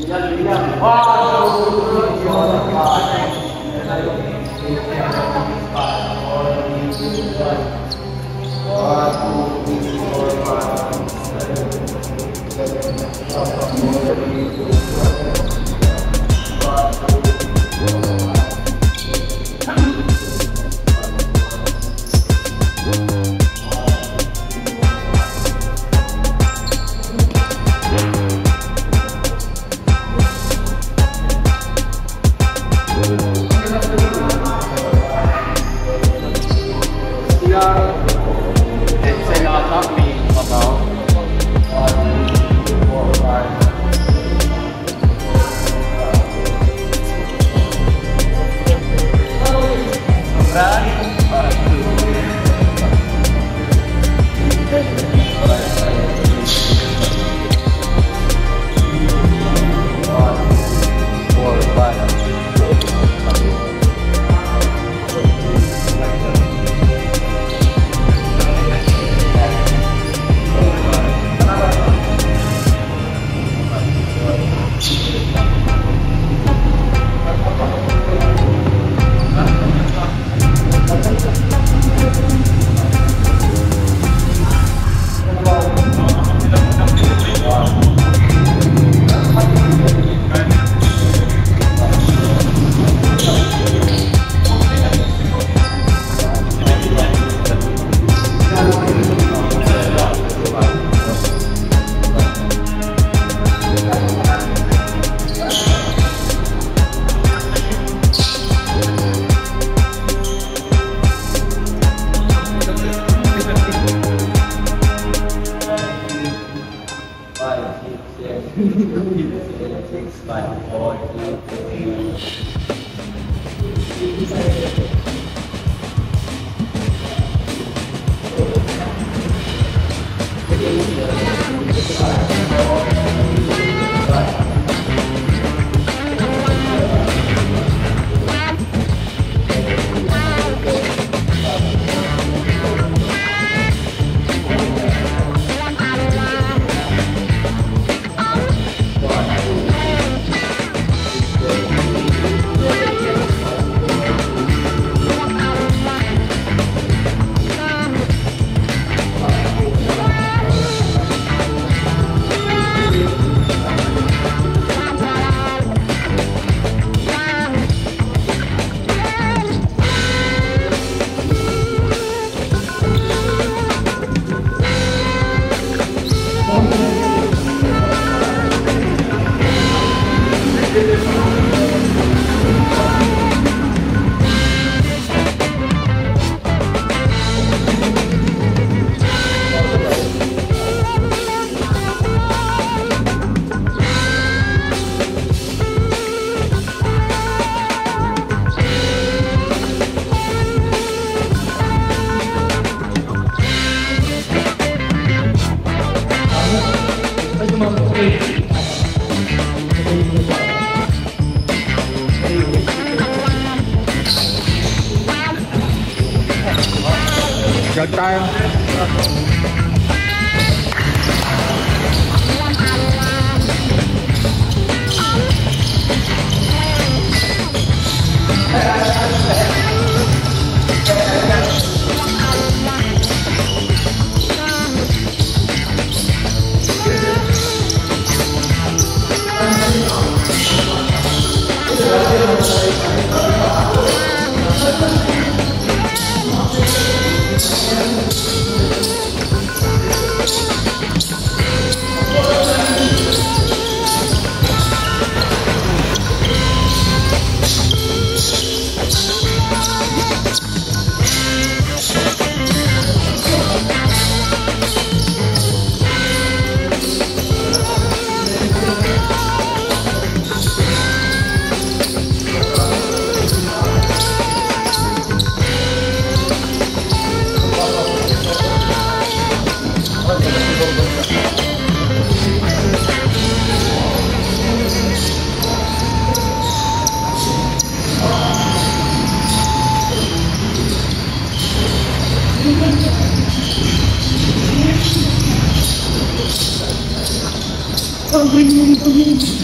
Got time. Oh,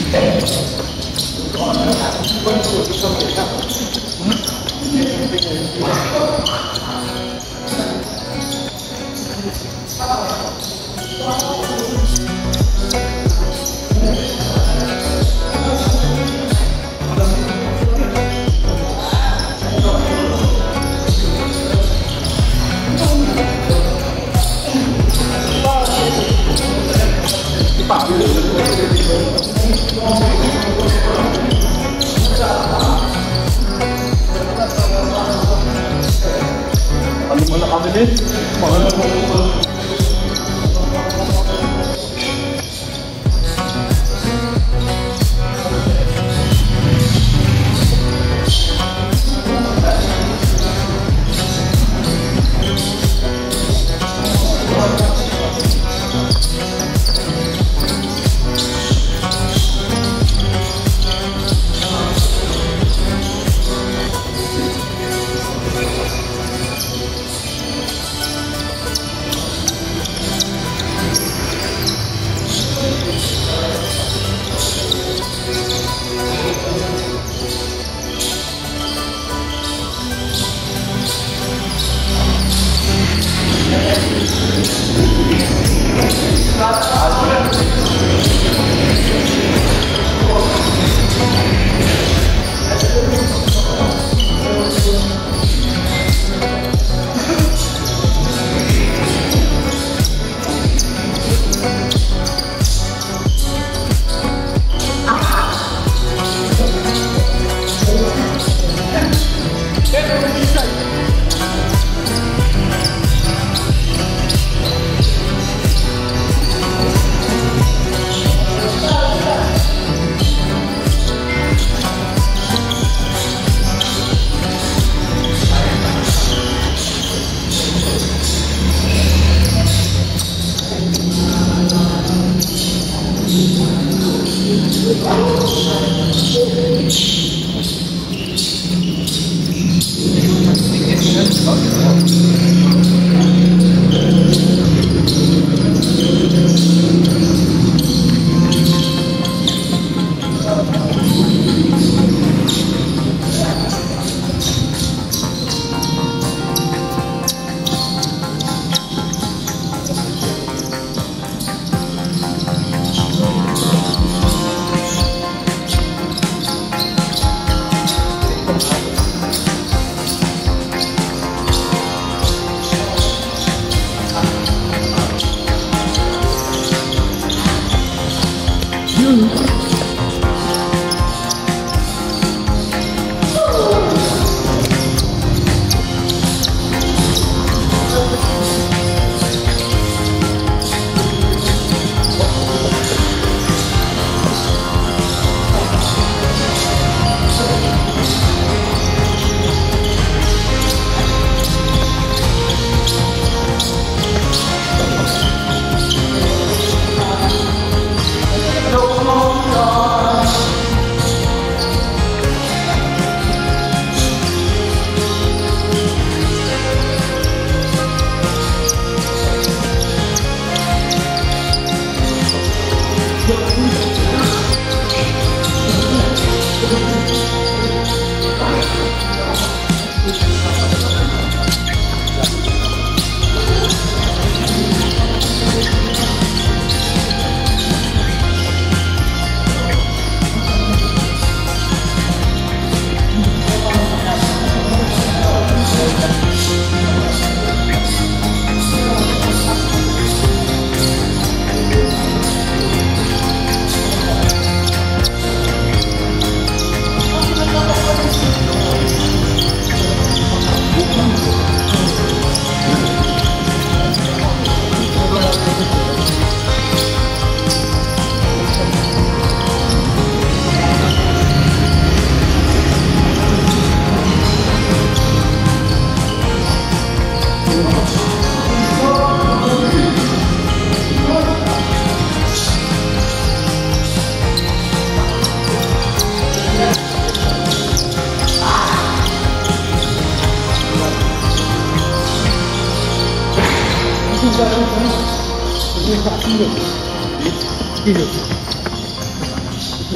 Hidup.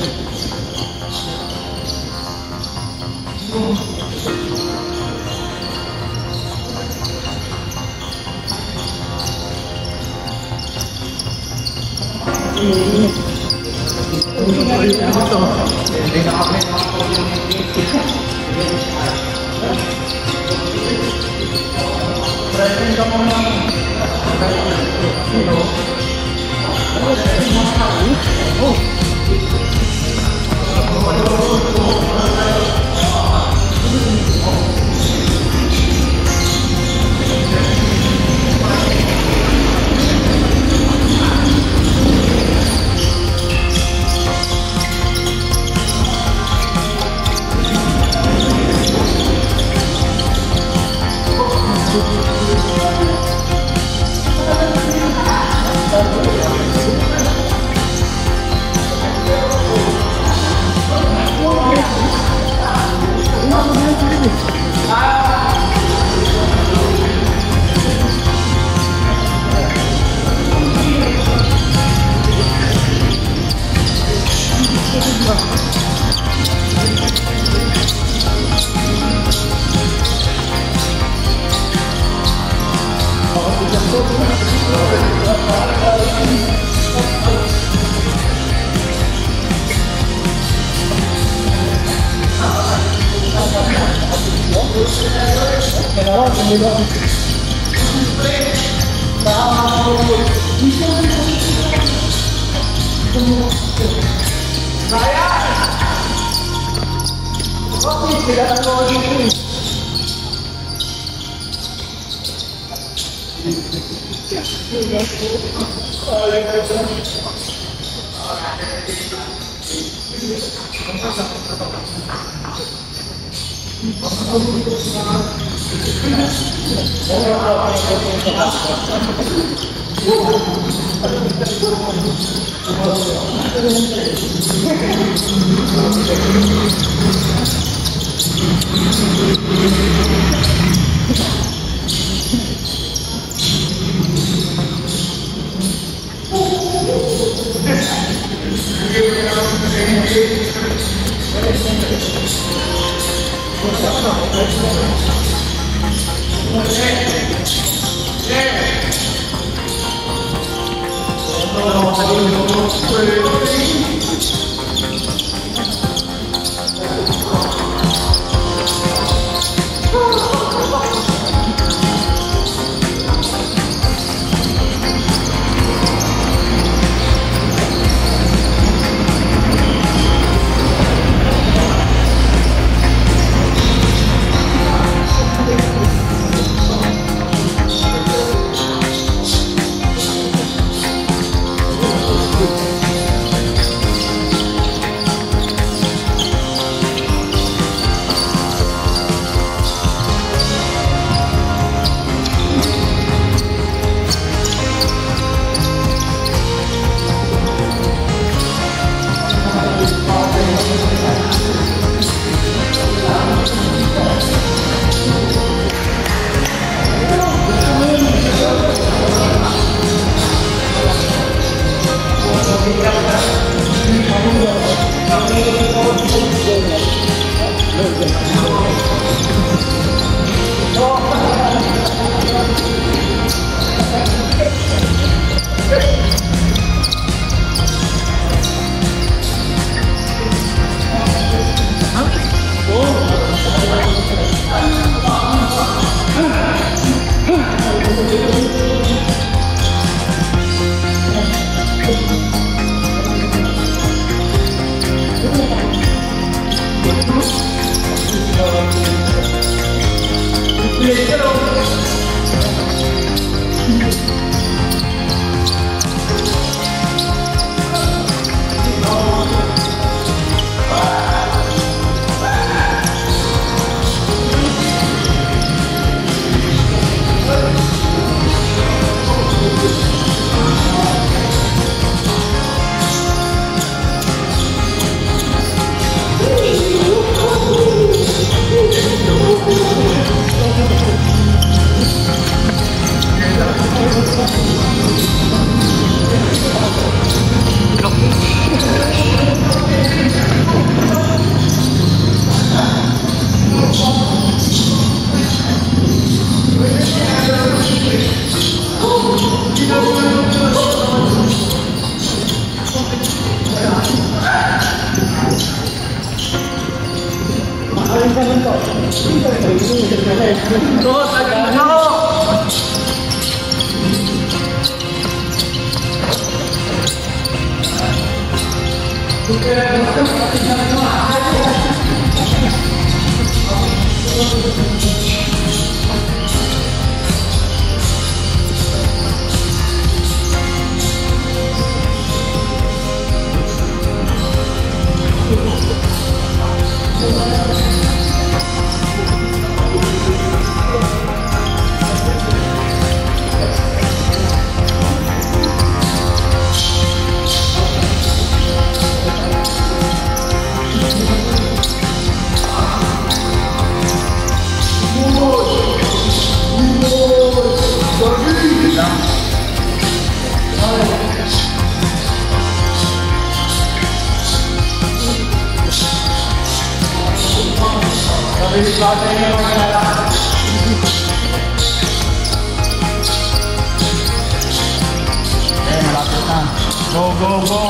Malapit na. Go, go, go!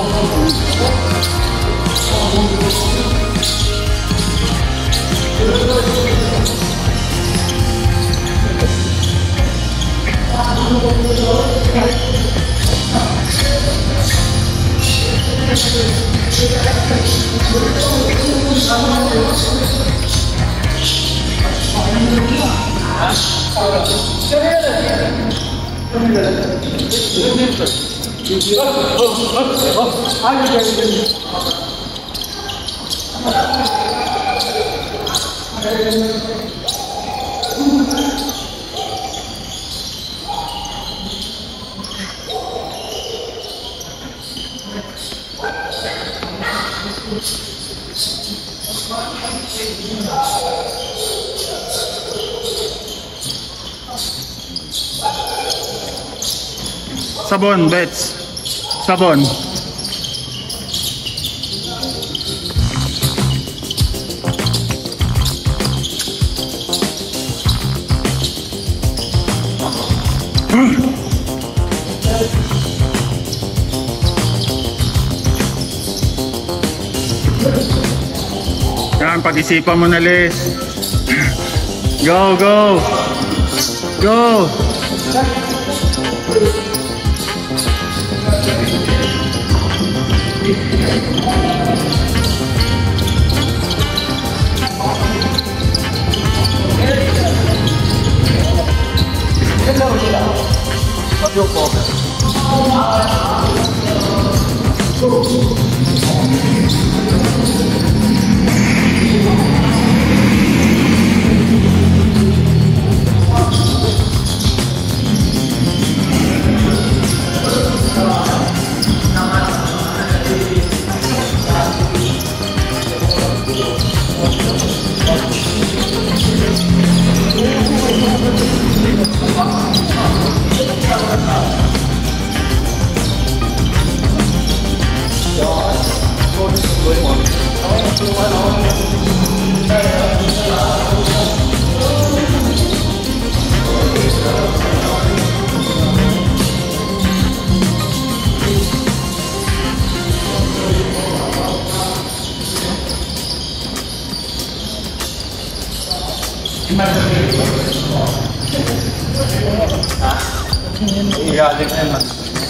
Sabon, bets. Sabon. Yan, pag-isipan mo na, Les. Go, go. Go. Igaling naman.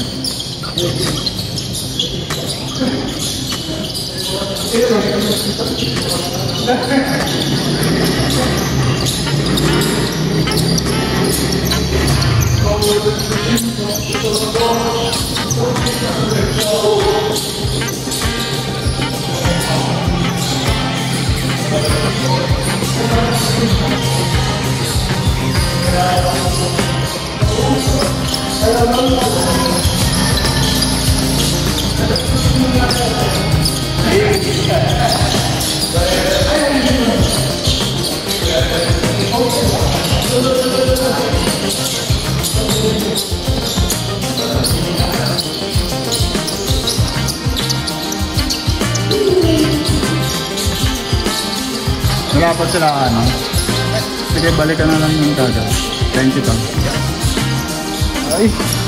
Wala pa sila ano. Sige, balikan na lang yung kagad. 20 pa. Ay.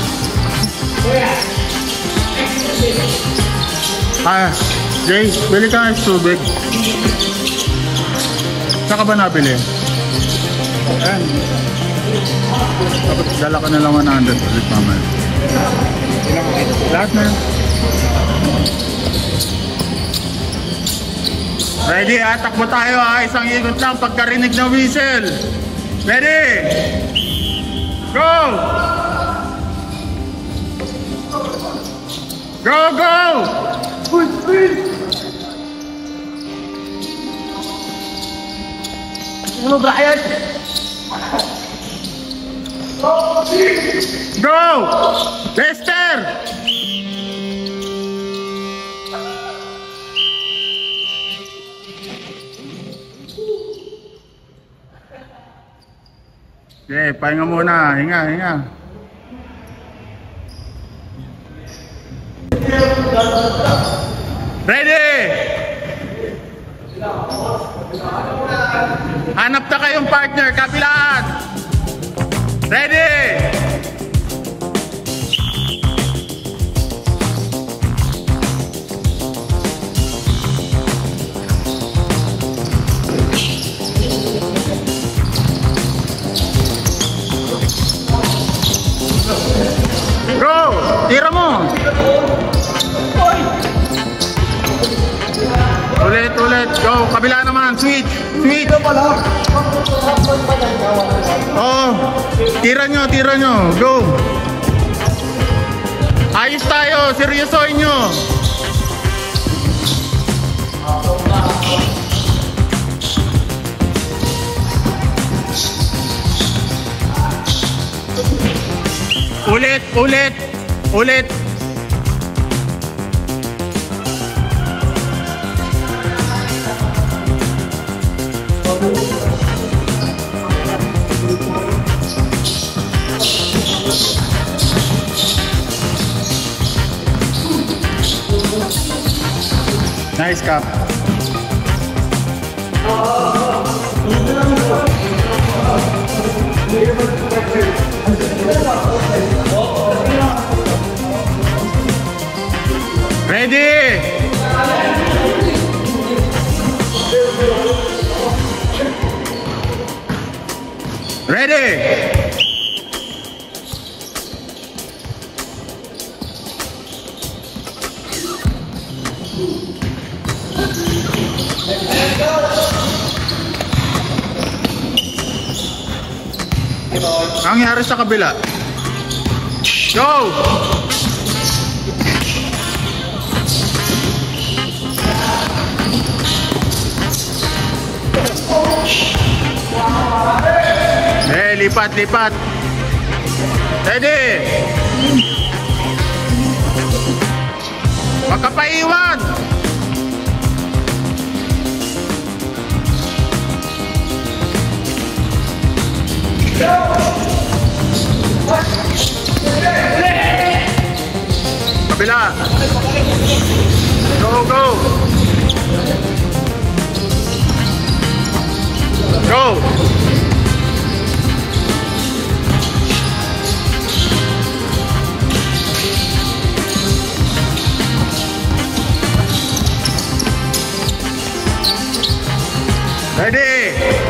Ah, Jay, bili ka ng tubig. Saan ka ba nabili? Ayan. Tapos dala ka na lang 100 ulit mamaya. Lahat na yun. Ready ha? Takbo tayo ha. Isang ikot lang pagkarinig ng whistle. Ready? Go! Go, go! Push, push! Ano, Brian? Go! Lester! Okay, pahinga muna. Hinga, hinga. Ready? Hanap na kayong partner, kabilaan. Ready? Go! Tira mo! Ulit, ulit. Go! Kabila naman. Switch! Switch! Oh! Tira nyo, tira nyo. Go! Ayos tayo. Seryosoin nyo. Ulit, ulit, ulit. Nice cap. Ready? Ready? Ang nangyari sa kabila? Go! Lipat, lipat. Ready? Makapaiwan. Kabila. Go, go. Go. Ready?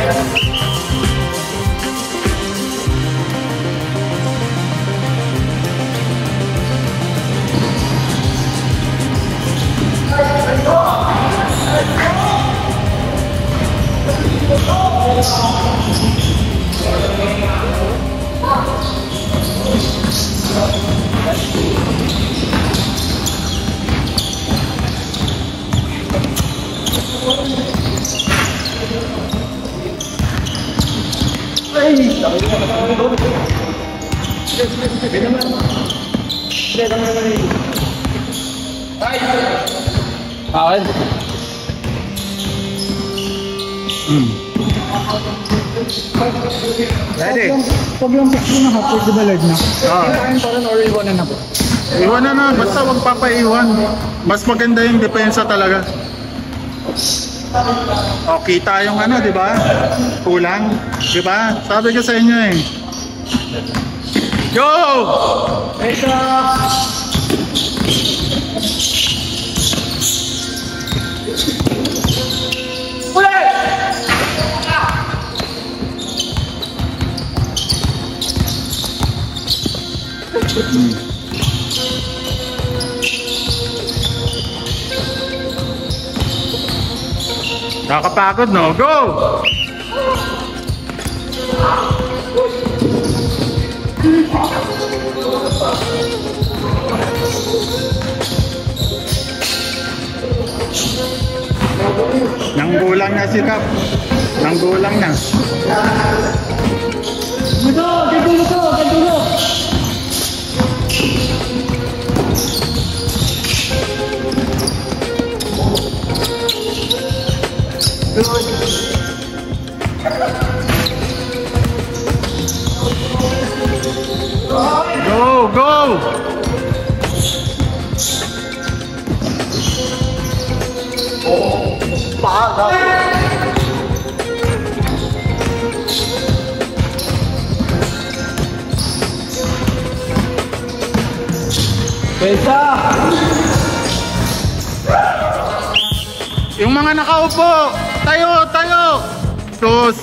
Ready? Pag yung picture na hapos, di ba lag na? Kailangan pa rin or iwanan na po? Iwanan na, basta wag papaiwan. Mas maganda yung depensa talaga. O, kita yung ano, di ba? Kulang, di ba? Sabi ko sa inyo eh. Go! Esa! Nakakapagod, no? Go! Nanggulang na si Kap. Nanggulang na. Gantulo. Go, go! Pesa! Yung mga nakaupo, tayo, tayo! Sus!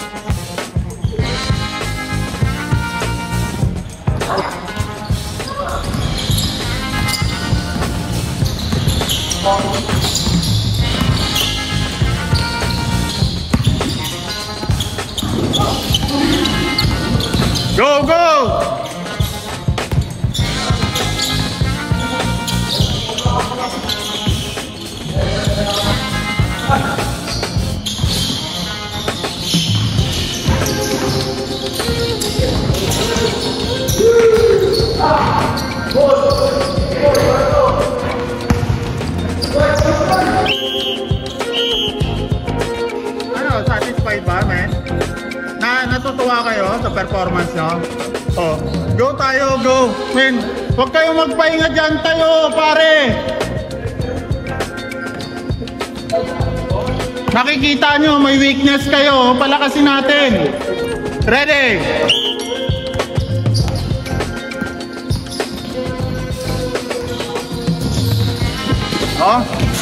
Go, go! Ano, satisfied ba, men? Natutuwa kayo sa performance nyo? Oh, go tayo, go! Men, huwag kayong magpahinga dyan tayo, pare! Nakikita nyo, may weakness kayo, palakasin natin! Ready? Oh.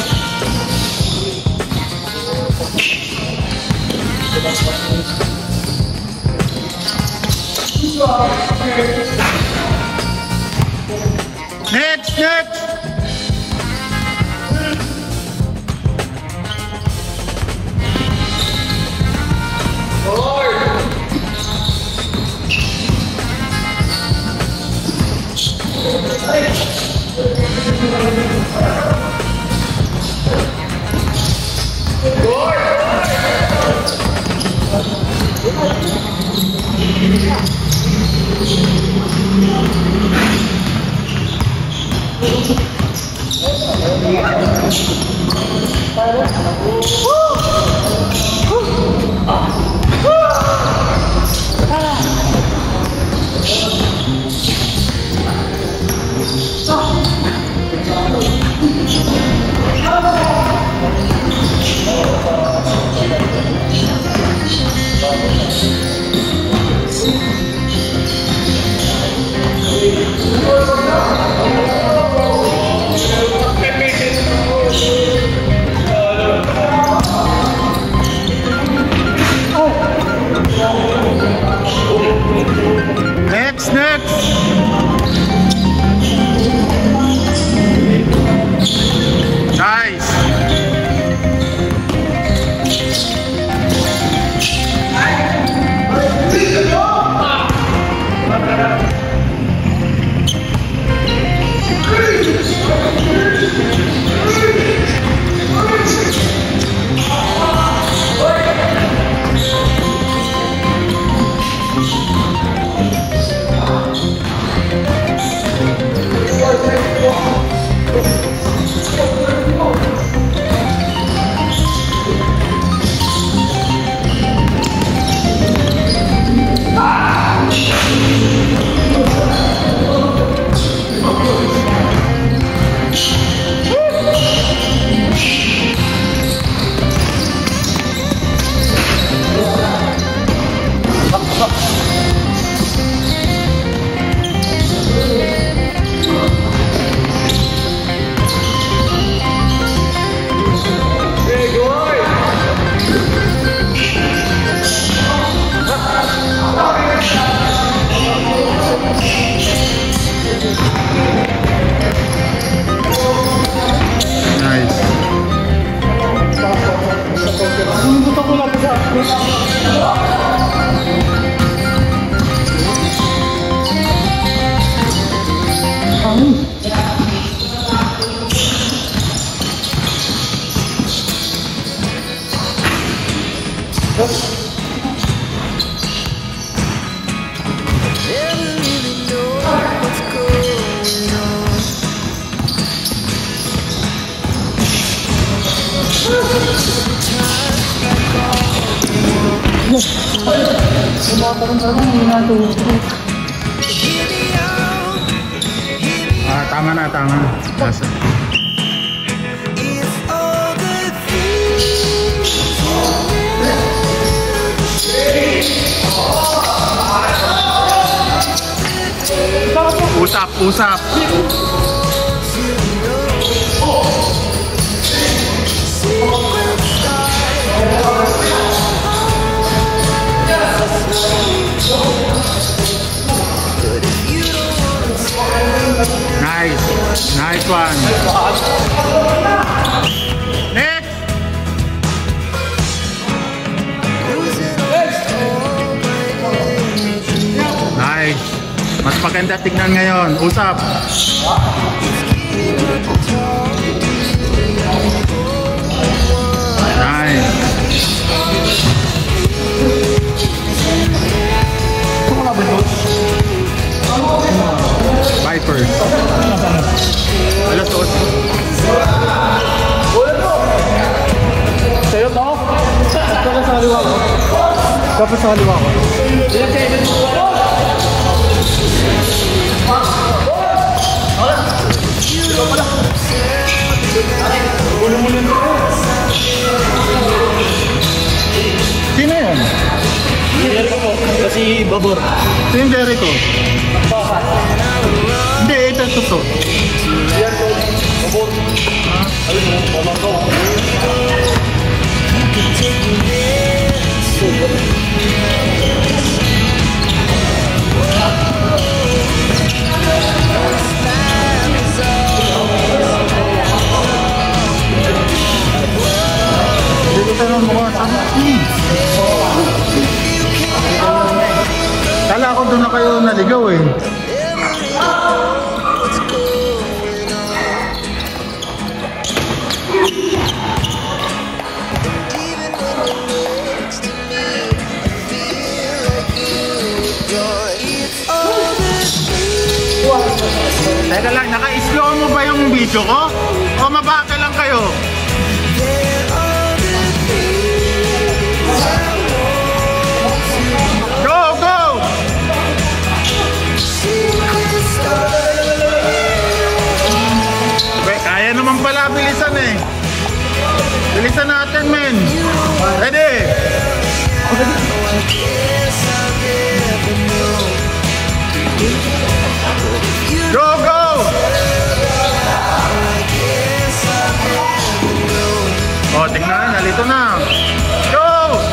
Next, next. Hangin. Tama na, tama na. Nasa. Usap, usap. Nice. Nice one. Next. Nice. Mas maganda tignan ngayon. Usap. Nice. Viper. Alas 8. Sa'yo to? Dapat sa kaliwa ko. Dapat sa kaliwa ko. Sino yan? Jericho po. Kasi Babor. Sino yung Jericho? Hindi, ito to. Jericho. Babor. Ayun mo. Babor ko. Dito tayo ng mukha. Kala ko doon na kayo naligaw eh. Teka lang, naka-slow mo ba yung video ko? O mabaka lang kayo? Go, go! Kaya naman pala, bilisan eh. Bilisan natin, men. Ready? Go, go! O, tingnan, nalito na. Go!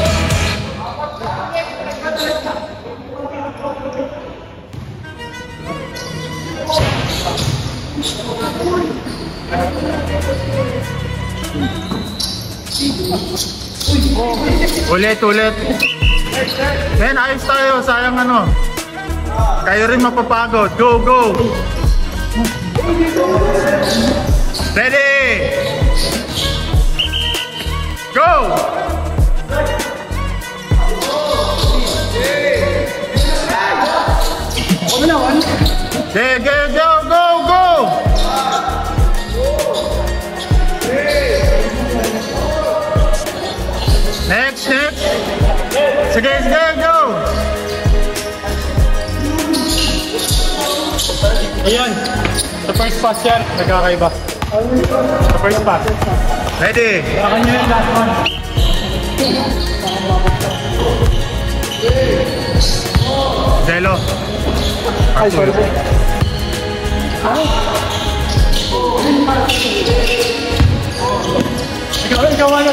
Ulit, ulit. Men, ayos tayo. Sayang ano. Kayo rin mapapagod. Go, go. Ready. Go. Okay, go, go, go, go. Next, next. Sige, sige, go. Ayan. The first pass yan. Nagkakaiba. The first pass. Ready. Akan nyo yung last one. Zelo. Ay, sorry po. Ikaw wala.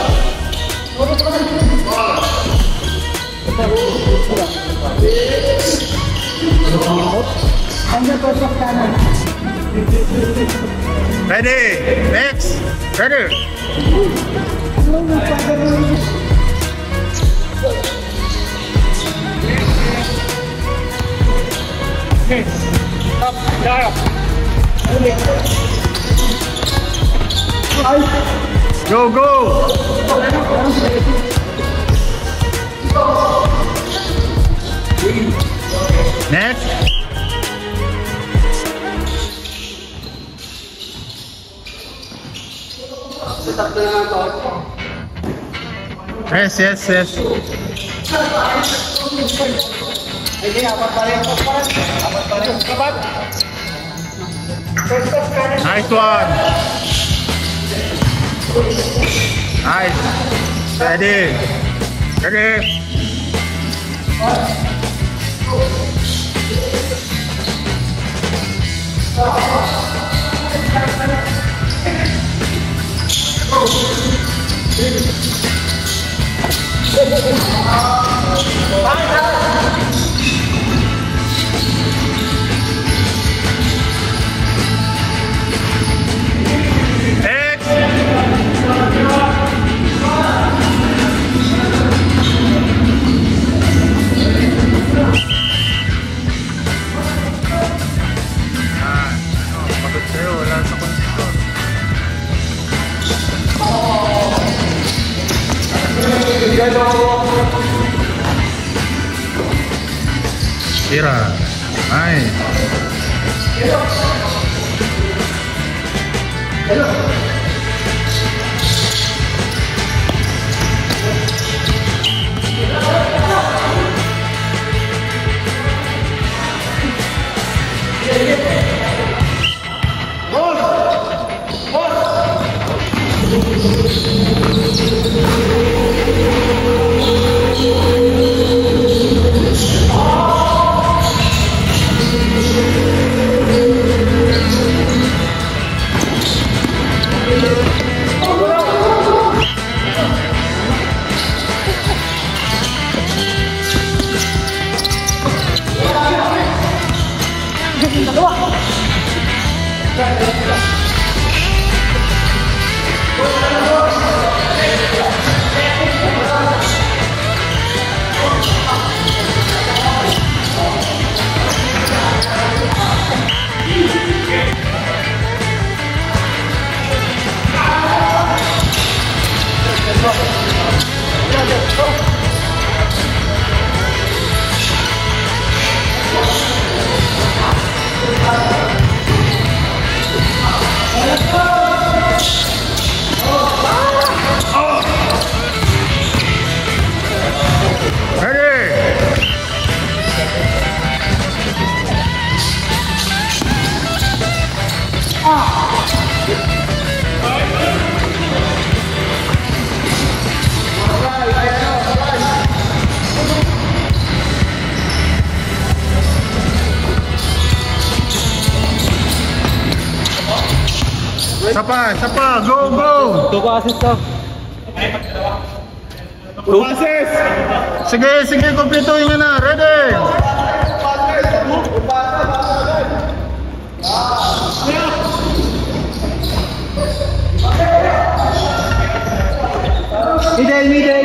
Ready. Next. Ready. Okay. Up. Down. Go, go! Next. Yes, yes, yes. Nice one. Nice. Ready. Ready. Tira. Nice. Sapa, go, go! 2 passes to. 2 passes! Sige, kumpletuhin nyo na. Ready? Middle.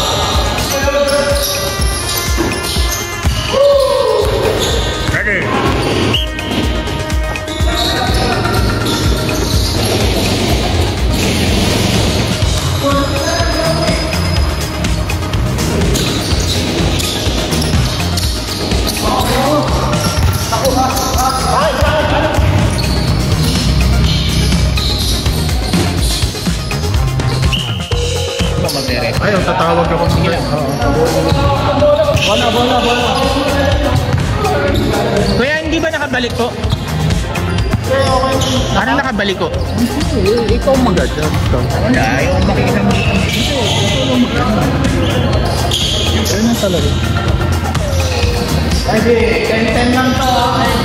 Ready? tatawag ako. Sige. Bola. Kuya, hindi ba nakabalik ko? Parang nakabalik ko. Ikaw mag-adjust. Wala, ayaw makikilang dito. Ayun na talaga. Sige, 10-10 lang to.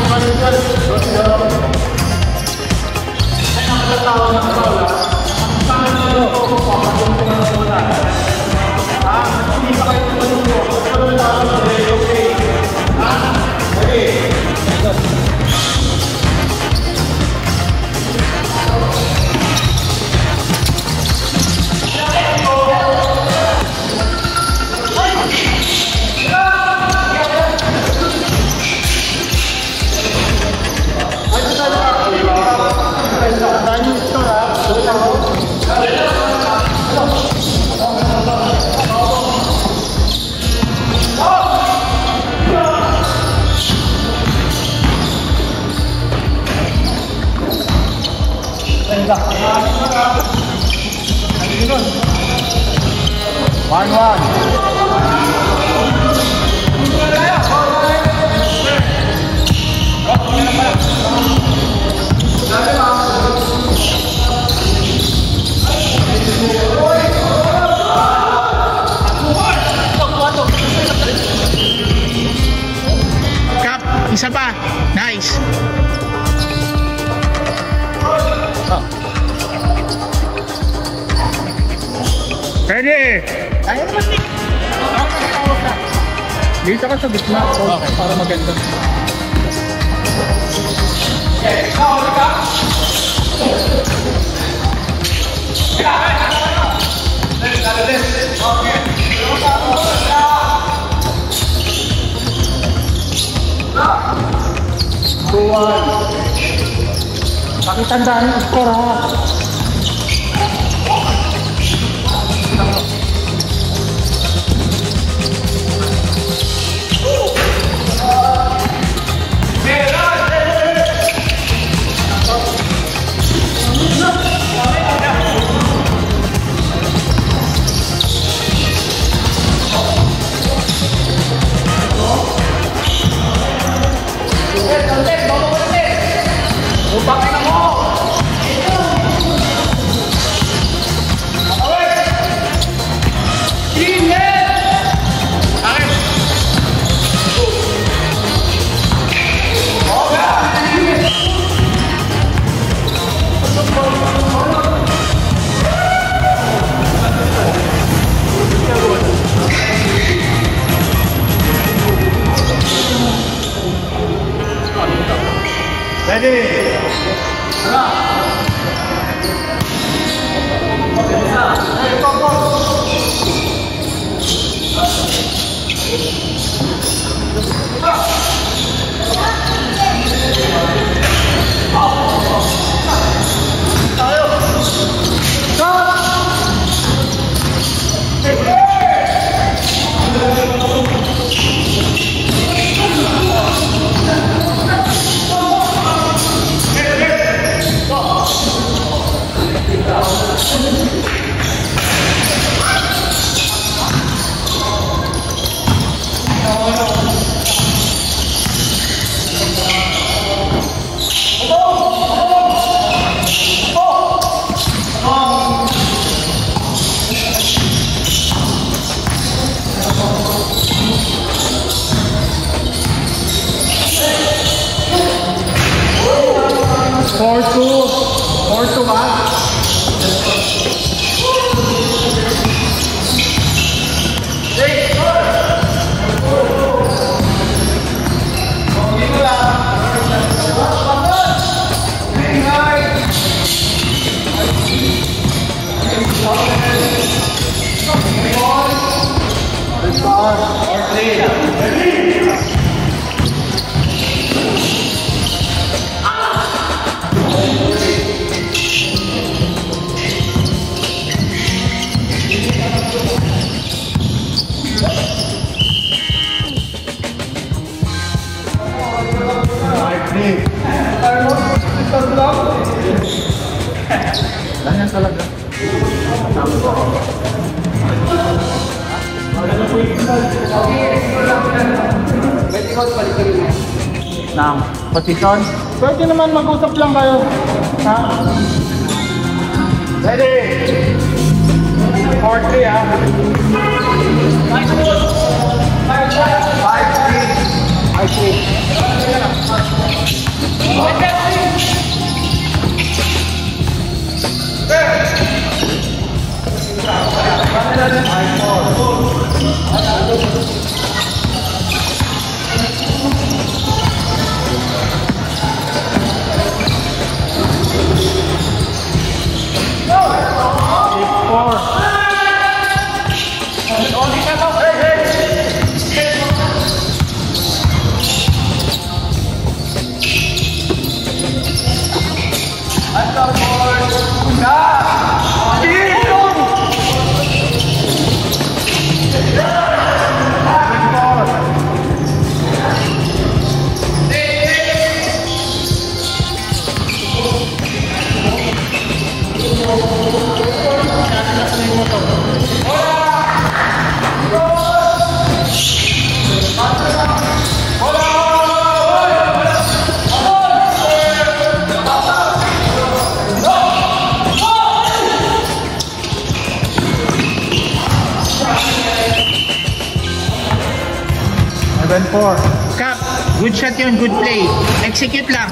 Kap, isa pa. Nice. Ready? Ayaw naman eh. Dito ka sa gitna. Okay. Para maganda. Pakitandaan yung score ha. Ganyan talaga. ng position. Pwede naman mag-usap lang kayo. Ha? Ready? 4-3 ha. 7-4. Cap, good shot yun, good play. Execute lang.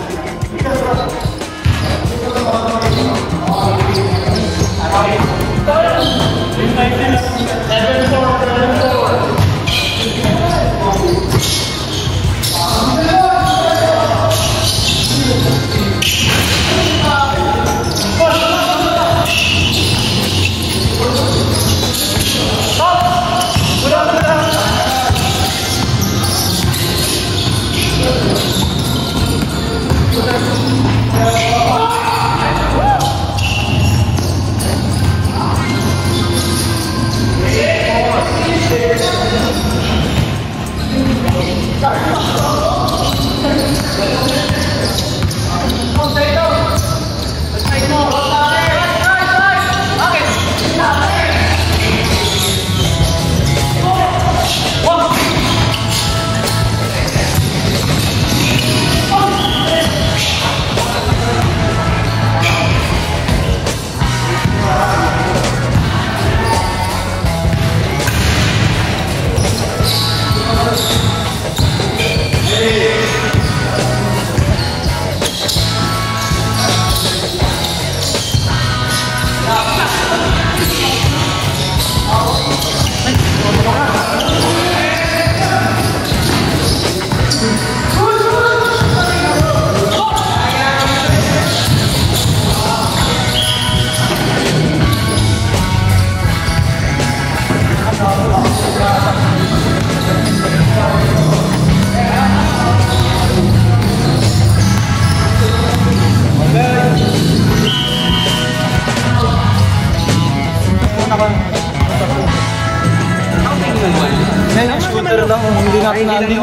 Scooter lang, hindi natin natin.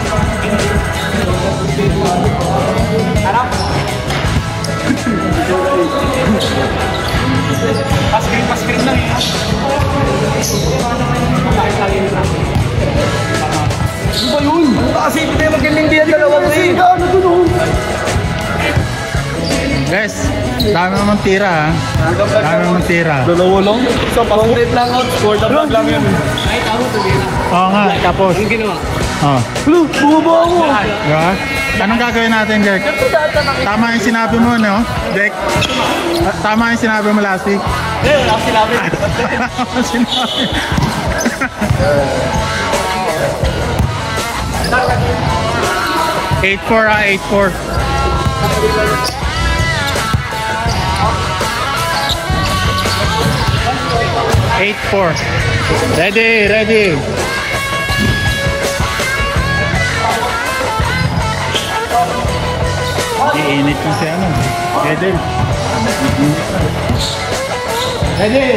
Harap. Pas-screen lang eh. Ano ba yun? Kasi hindi tayo magkalindihan dalawa eh. Guys, dami naman tira ha. Dami naman tira. Dalawa lang. So, pas-screen lang out. Score the vlog lang yun. Oo nga, tapos. Anong ginawa? Oh. Hello, bumaba ako. Diba? Anong gagawin natin, Jack? Tama yung sinabi mo, no? Jack? Tama yung sinabi mo last week? Wala ako sinabi. Wala ako sinabi. 8-4 ah, 8-4. Ready, ready. Iinit yung si ano. Ready. Ready.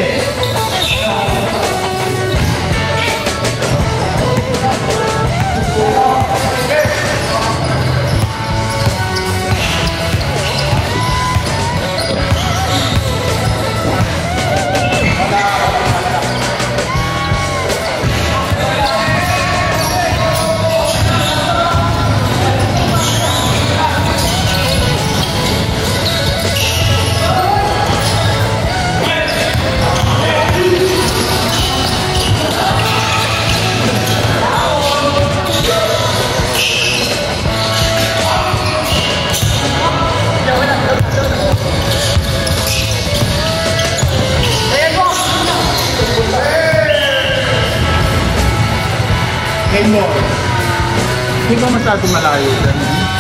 mo. Hindi ba masyado malayo dyan?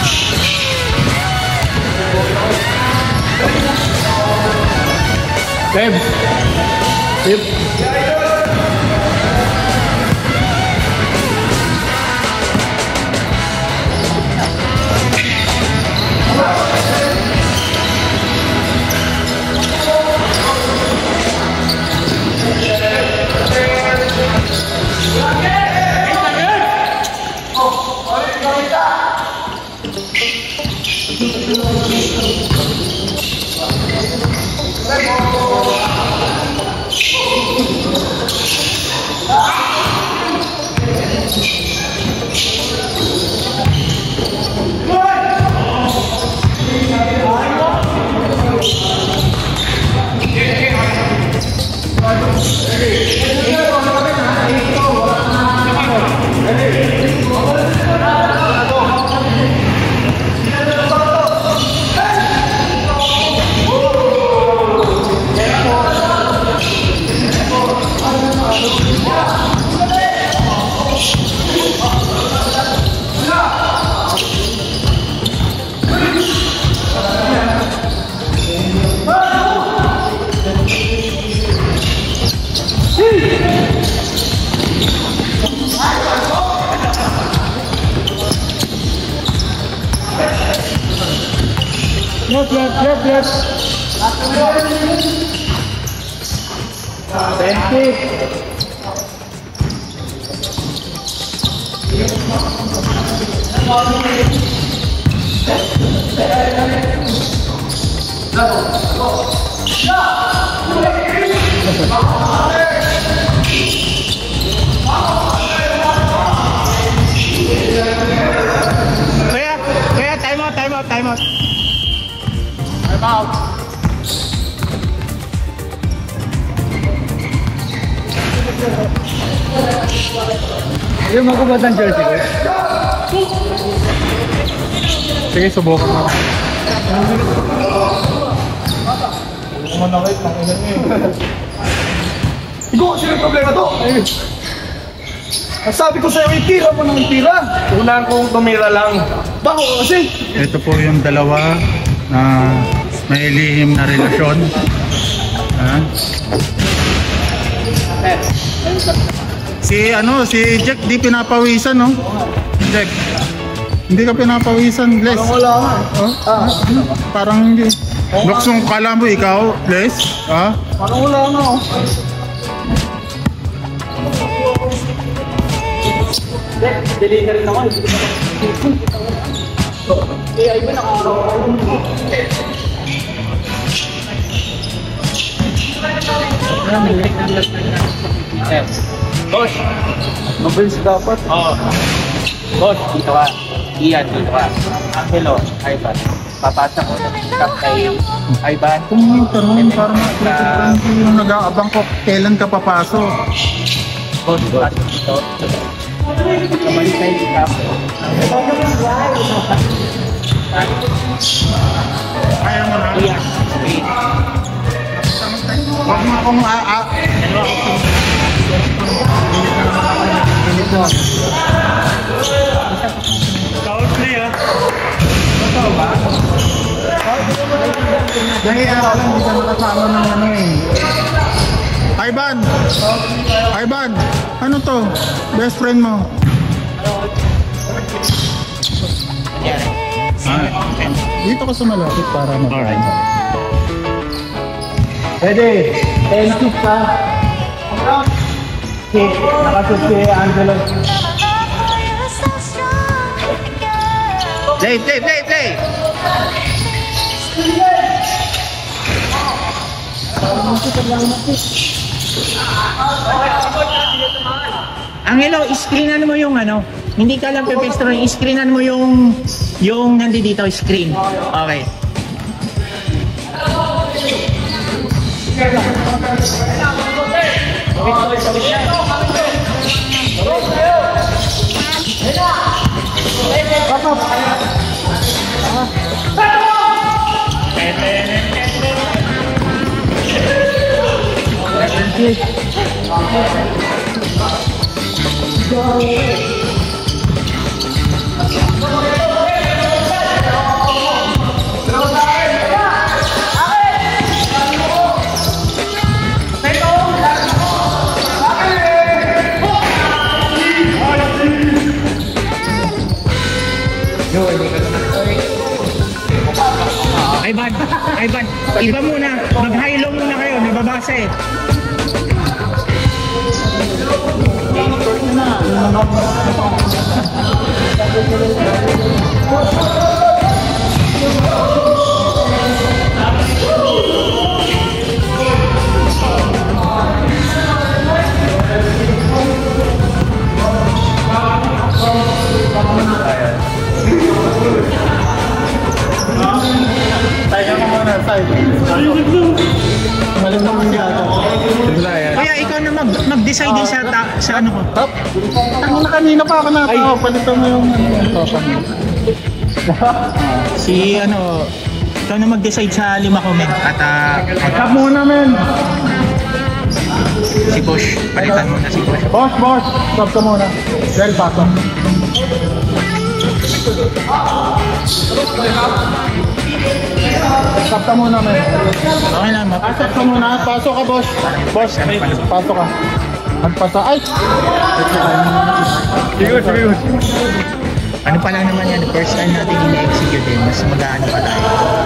Babe. Babe. Left. Thank you. Kuya, time out. Time out. Yung magubad ng jersey ko. Sige, subukan mo. Manakit, pakilan niyo eh. Ikaw kasi may problema to. Sabi ko sa'yo, itira mo ng itira. Unang kong tumira lang. Bako kasi. Ito po yung dalawa na may lihim na relasyon. Si Jack di pinapawisan, no? Jack, hindi ka pinapawisan, Les. Parang wala nga. Parang hindi. Luksong kala mo ikaw, Les? Ha? Parang wala nga. Delivery naman. Ay ba Boss, mabilis dapat. Oo. Boss, dito ka. Ian, dito ka. Angelo, Ivan. Papasok ko sa pick-up kay Ivan. Kung yung tanong, parang yung nag-aabang ko, kailan ka papasok? Boss, pasok dito. Kamali tayo pick-up. Kaya mo na? Ian, wait. Huwag mo akong Country, ah. Totoo ba? Dahil ako lang, hindi ka nakasama ng ano eh. Ivan, ano to? Best friend mo? Dito ka sa malapit para mag-alright. Ready? 10 feet pa. Okay, nakasot si Angelo. Play! Angelo, screenan mo yung ano. Hindi ka lang pepestro, screenan mo yung nandito screen. Okay. Ivan, iba muna. Mag-high low muna kayo, nababasa eh. Tayo ka muna, tayo. Malam na kasi ako. Kaya ikaw na mag-decide din sa ano ko. Hop! Ang kanina pa ako natao. Palitan mo yung Si ano, ikaw na mag-decide sa 5 comment at Stop muna, men! si Bosch, palitan mo na si Bosch. Boss! Stop ka muna. Del, pasok. Stop ka muna, men. Okay lang, Stop ka muna. Pasok ka, boss. Boss, pasok ka. Magpasa. Ay! Sige. ano pa lang naman yan, first time natin ina-execute din, mas mag-aano pa tayo.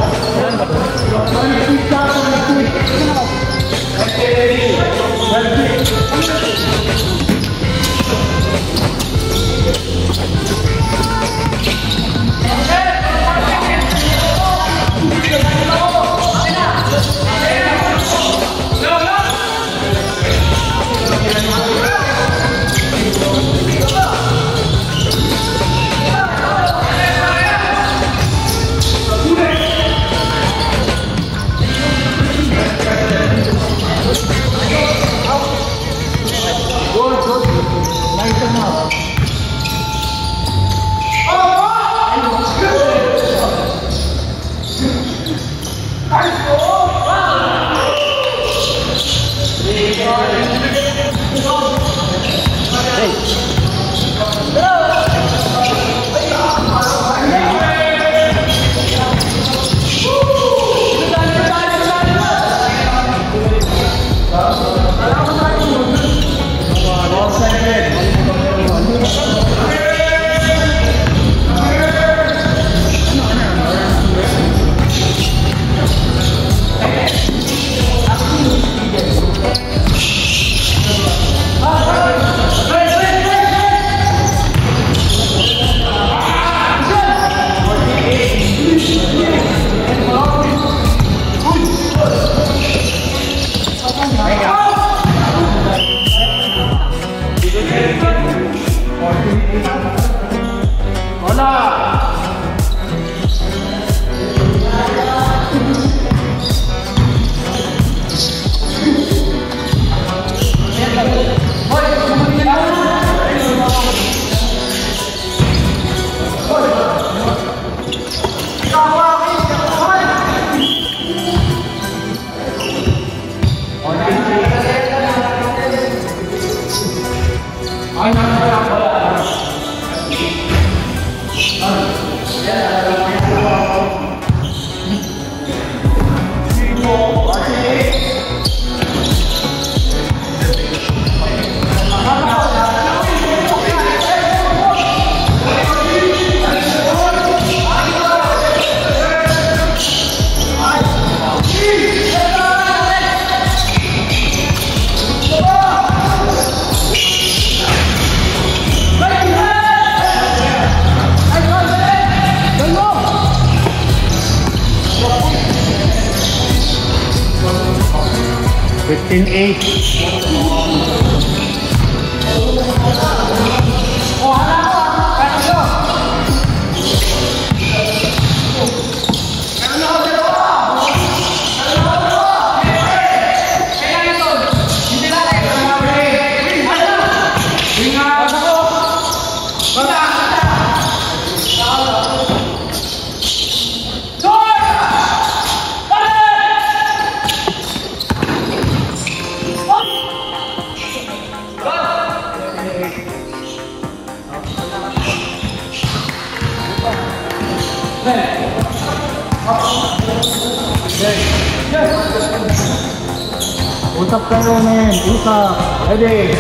Usap kayo, men. Usap. Ready.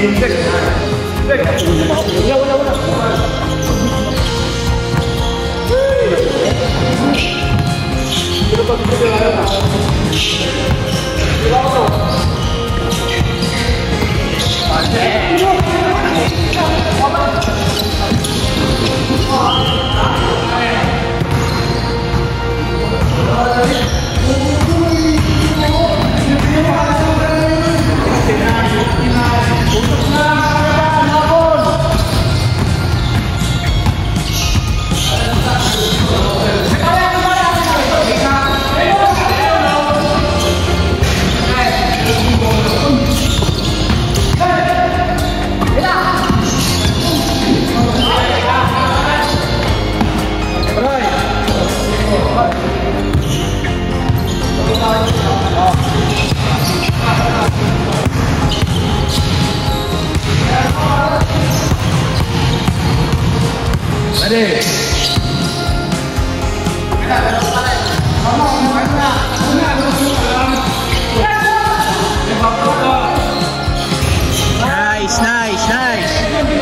Nice, nice, nice.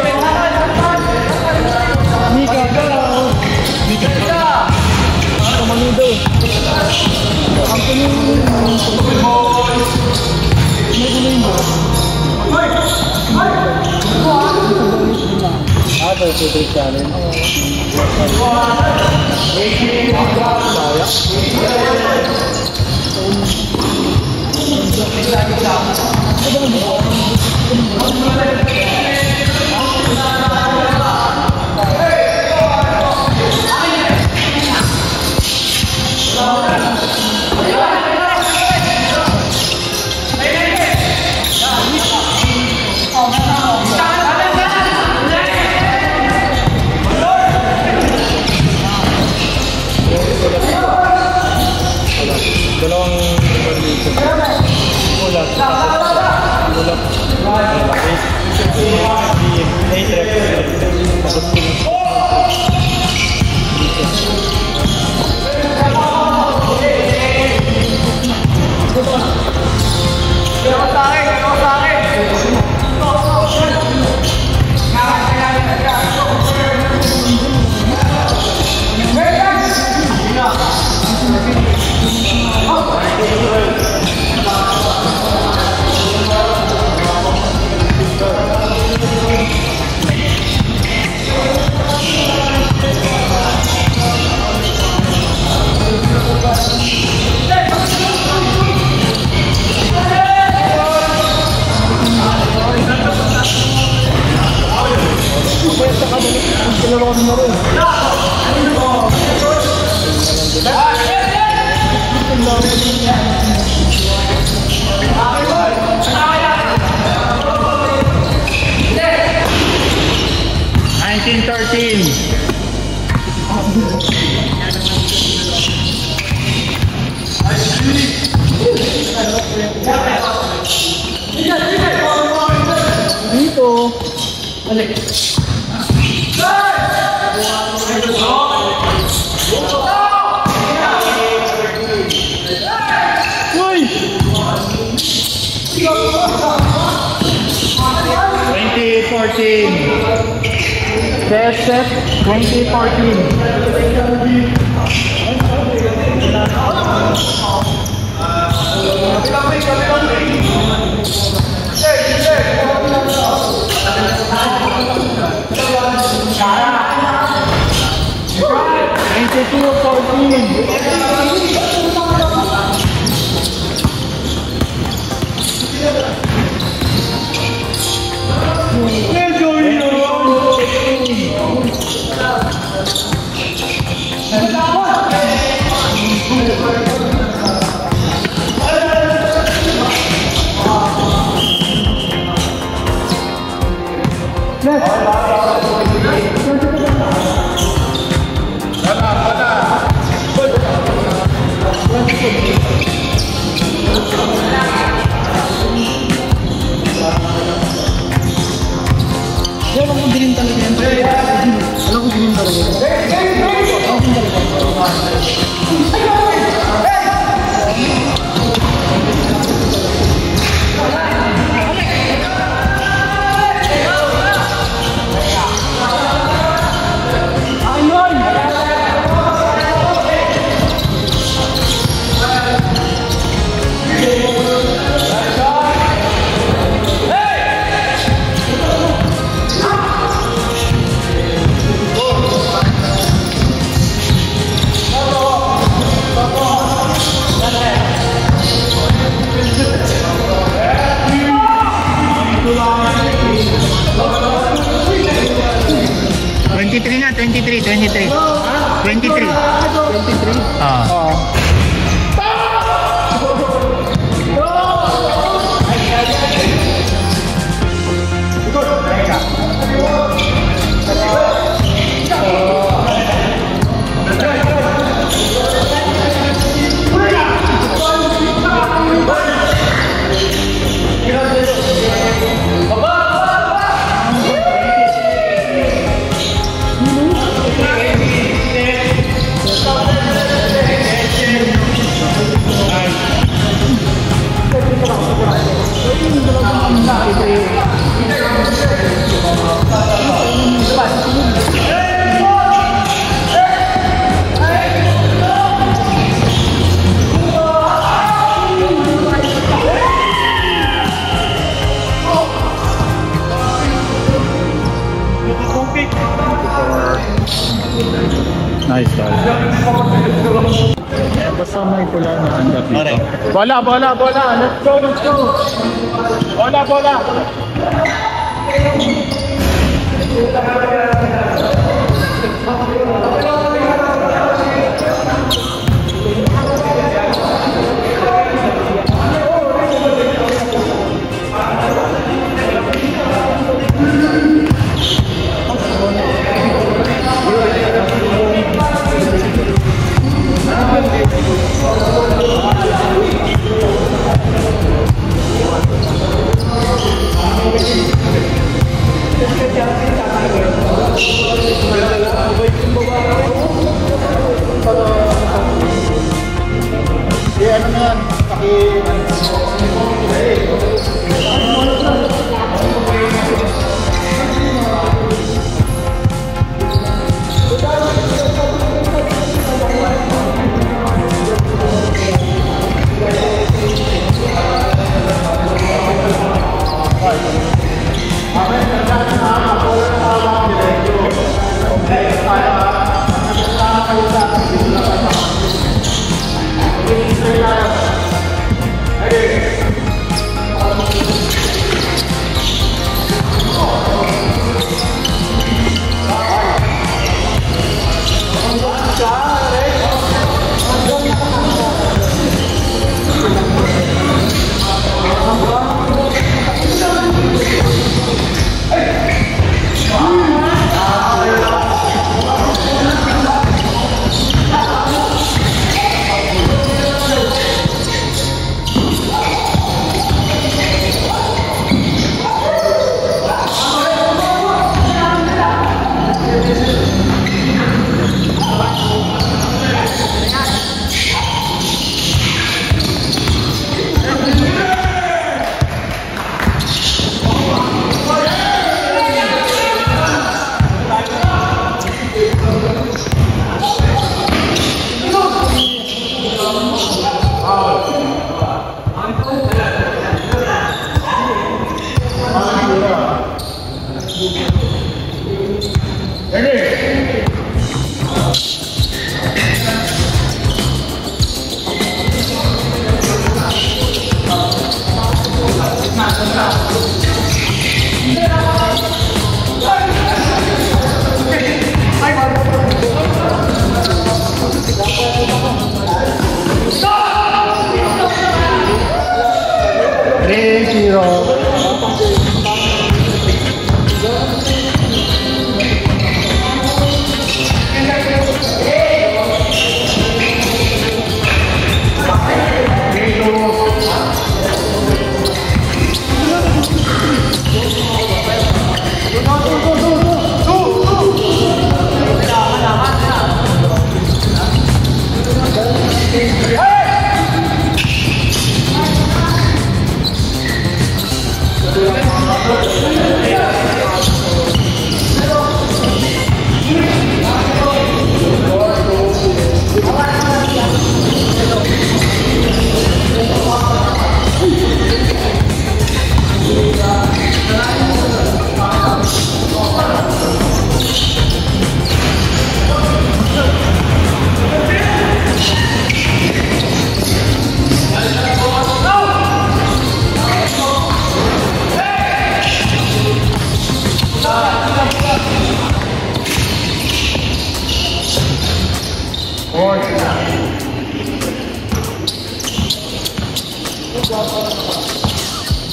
Best set 2014. Oo. Nice, guys. Basta may pula na handa dito. Bola, bola, bola. Let's go, let's go. Bola, bola.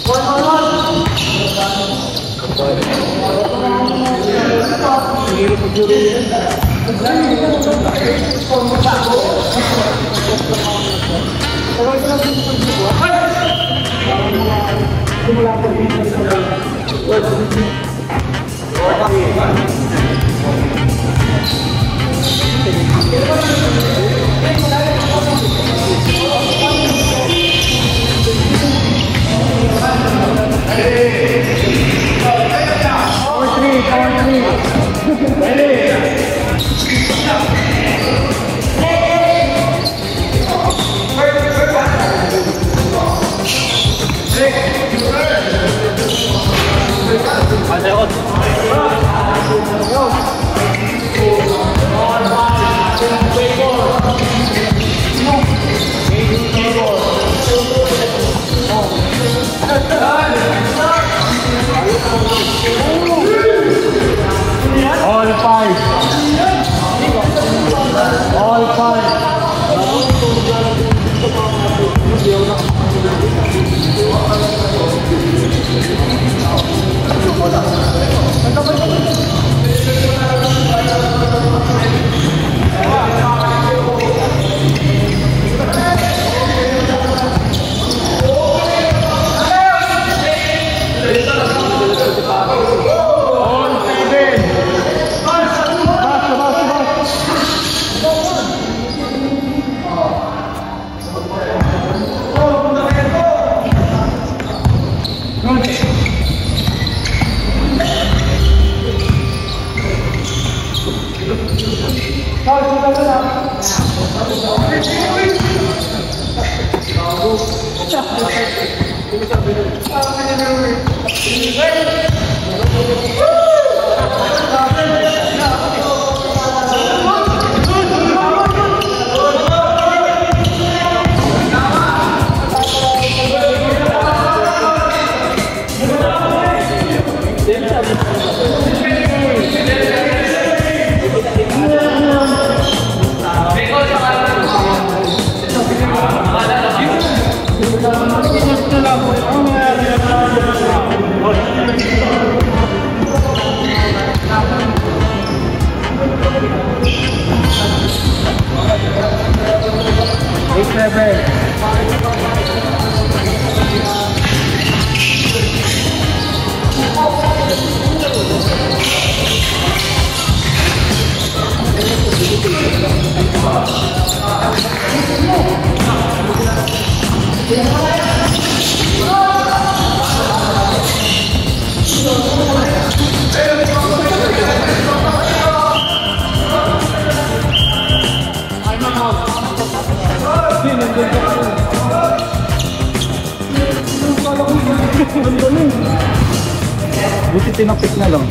Buti tinapik na lang.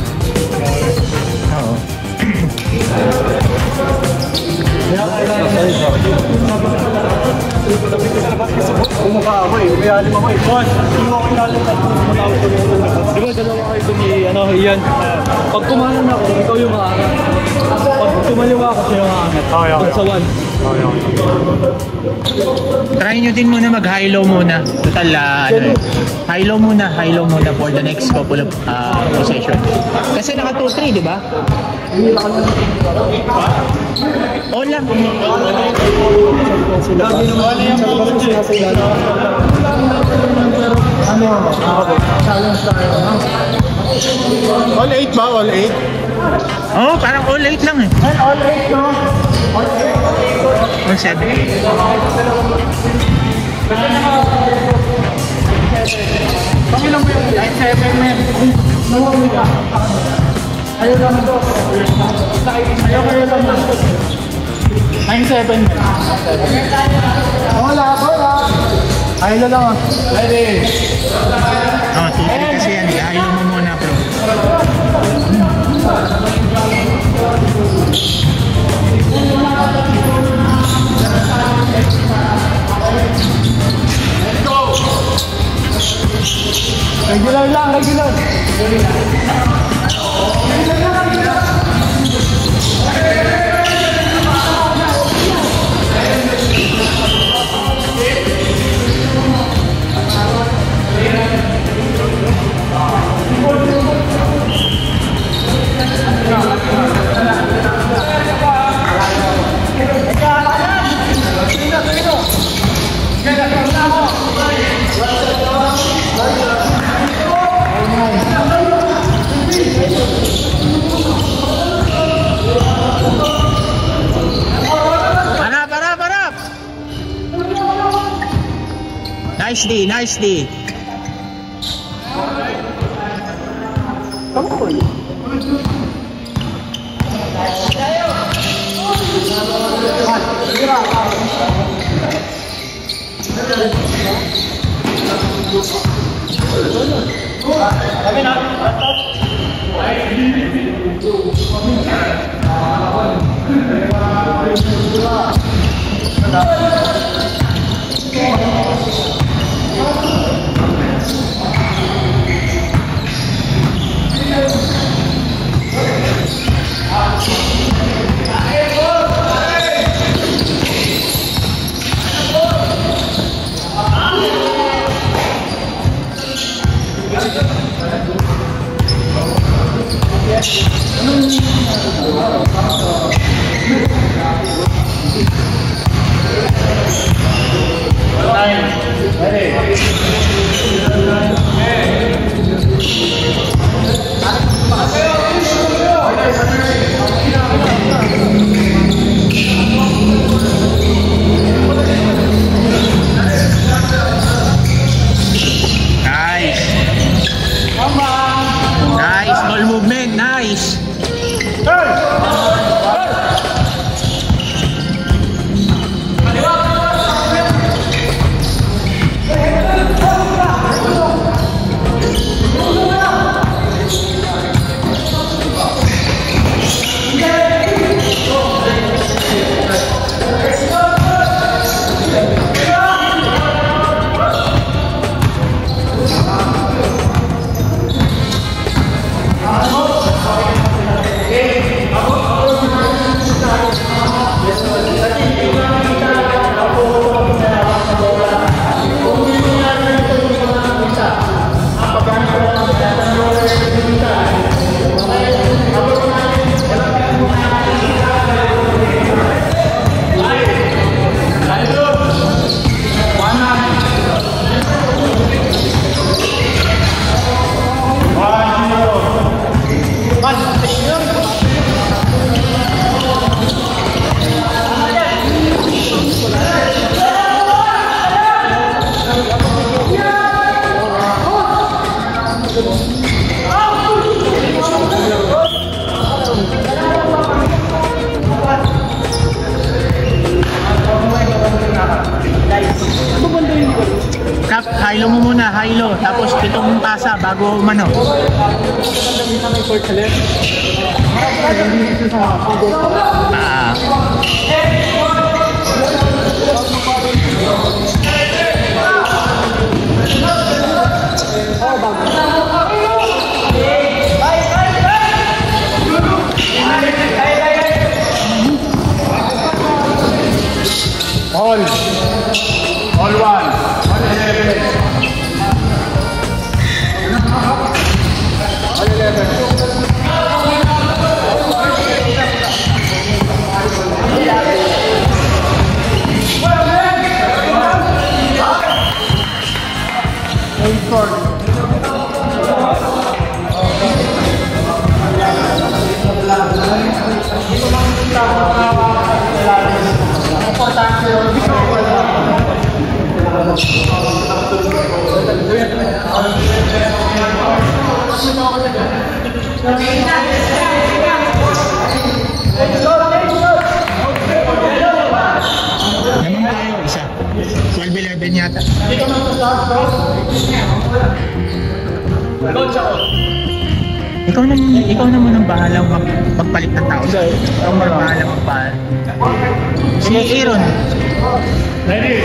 Oo. Kumukha ako eh. May alim ako eh. Boss, hindi mo ako inalim at matawag ko yung di ba dalawa kayo dun iyan. Pag kumalan ako, ikaw yung maangat. Pag tumaliwa ako, siya yung maangat. Pag sa one. Try nyo din muna mag-high-low muna. Total, high-low muna for the next couple of possession. Kasi naka 2-3, di ba? All lang. All 8 ba? All 8? Oo, parang all 8 lang eh. All 8 no? All 8. All 7. Pangilang mo yung 9-7 men. Nawawin ka. Ayaw lang ito. Ayaw kayo lang ito. 9-7 men. Wala. Ayaw lang ah. Ready. Oh, 2-3 kasi yan. High-low mo muna bro. Regular lang, regular. D, nice D. Nice, ball movement, nice. Kap, high-low mo muna, high-low. Tapos pitong tasa bago umano. All one. 12-11 yata. Ikaw naman ang bahalang magpalit ng tao. Ikaw ang bahalang magpalit. Si Aaron. Ready?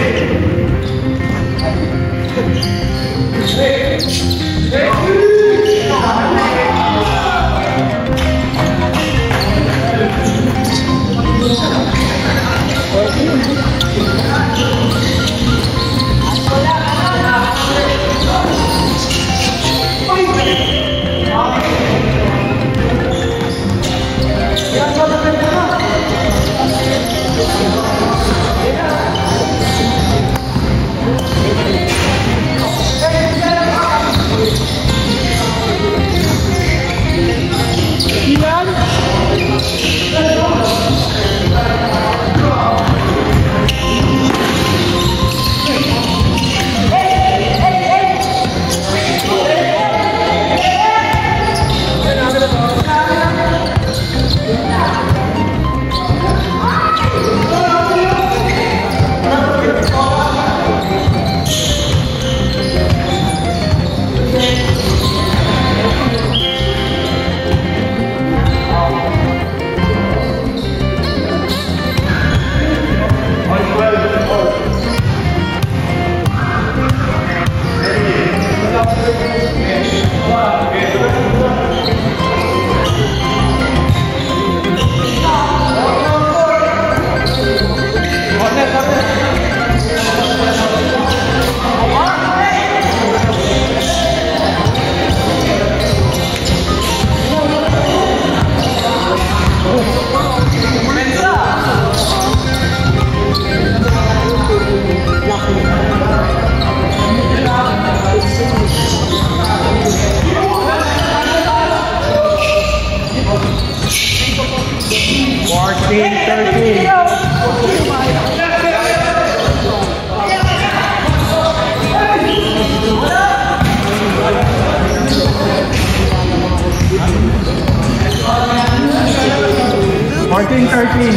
Martin.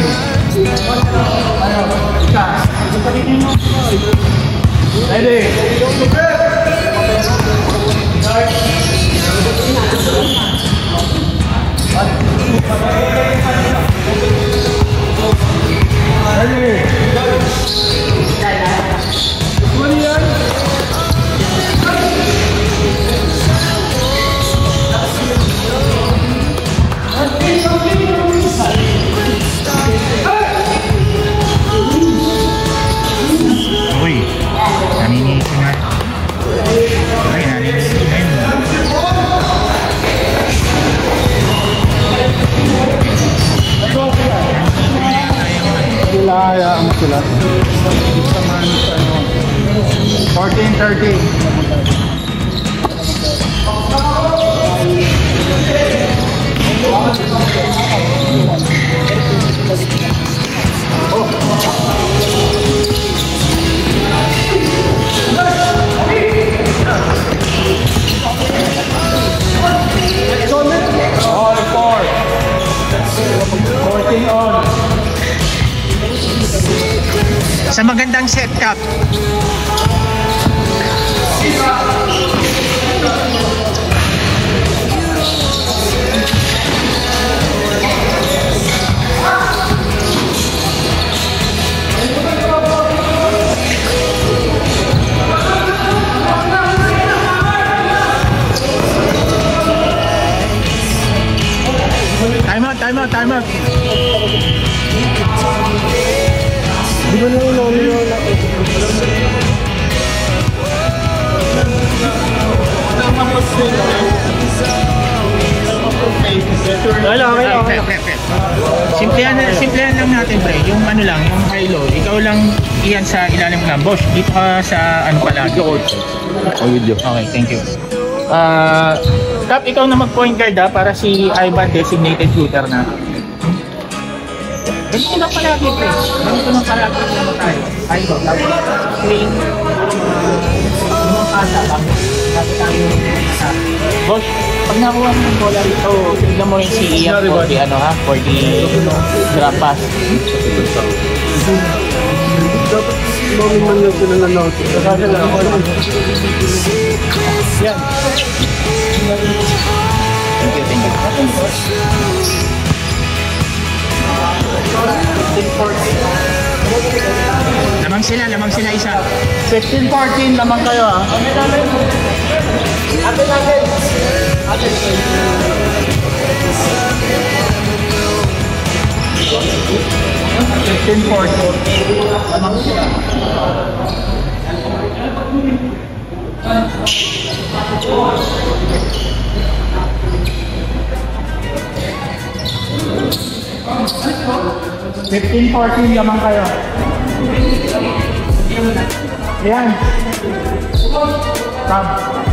Ready? Uy, naninisin na. Uy, naninisin na yun. Sila, hayaan mo sila. 14-13. All four. 14 on. Sa magandang setup. Time out. Di ba nung Simplihan lang natin, pre. Yung ano lang, yung high low. Ikaw lang iyan sa ilalim ng boss. Dito ka sa ano pala. Okay, thank you. Kap, ikaw na mag-point guard para si Ivan designated shooter na. Ganito lang palagi, pre. Ganito lang palagi naman tayo. High low. Screen. Yung pasa lang. Tapos tayo boss, pag nakuha mo yung bola rito, tignan mo rin si Ian for the ano ha, for the drop pass. dapat mami man lang sila na note. Kasi lang ako lang. Yan. Thank you. Lamang sila isa. 15-14 naman kayo ha. Atin natin. Lamang sila. $15-14 lamang kayo. Ayan. Tab.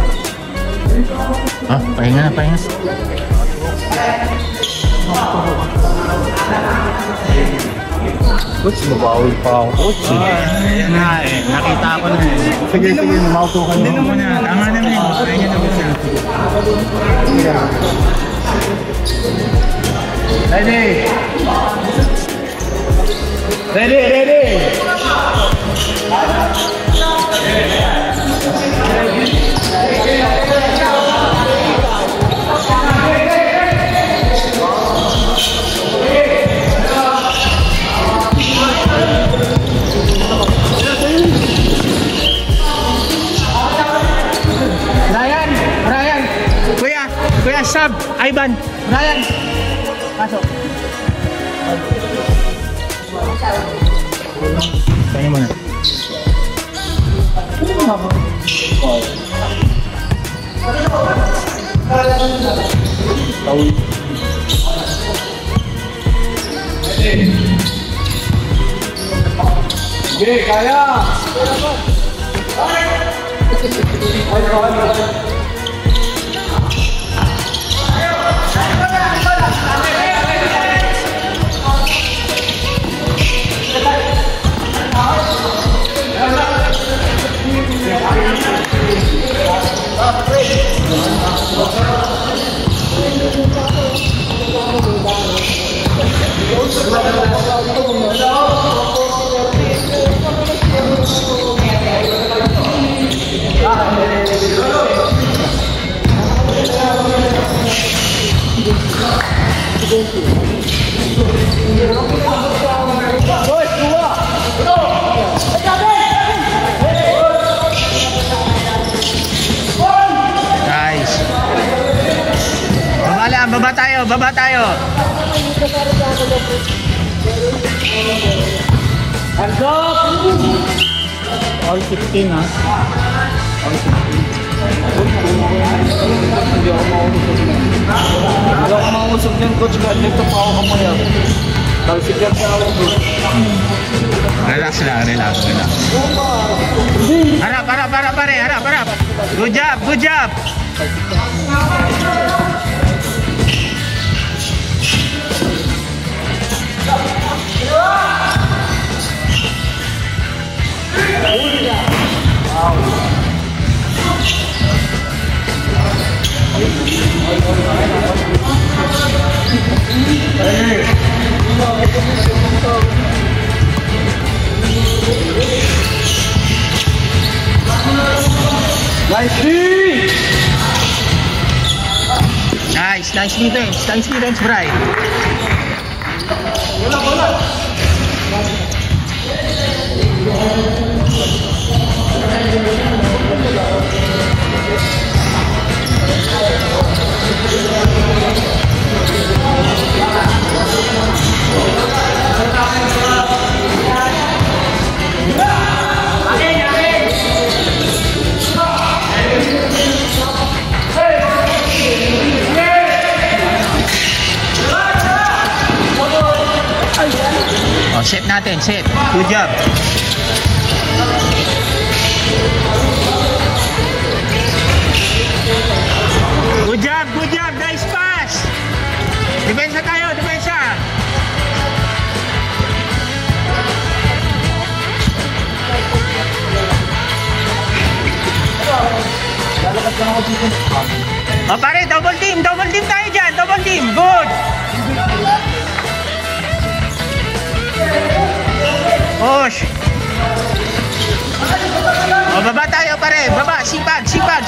Pahinga na. Coach, mabawal pa ako, coach. Ayan na eh. Nakita ko na eh. Sige, mauto ka Hindi nyo. mo na. Tama naman eh. Kaya niya naman siya. Ready. Brian! Kuya, sub! Ivan! Brian! Pasok! Kaya mo na. Okay, kaya! tayo, baba tayo. Hands up! All 16 ha. All 16. Hindi ako mausap yan, coach. Dito pa ako kamaya. Talsikat na ako. Relax lang, relax. Harap, pare, harap. Good job. Nice defense, Brian. Oh, set natin, set. Good job. Good job. Nice pass. Depensa tayo, depensa. Oh, pare, double team tayo dyan, double team. Good. Push. Oh, baba tayo pare. Baba. Sipag.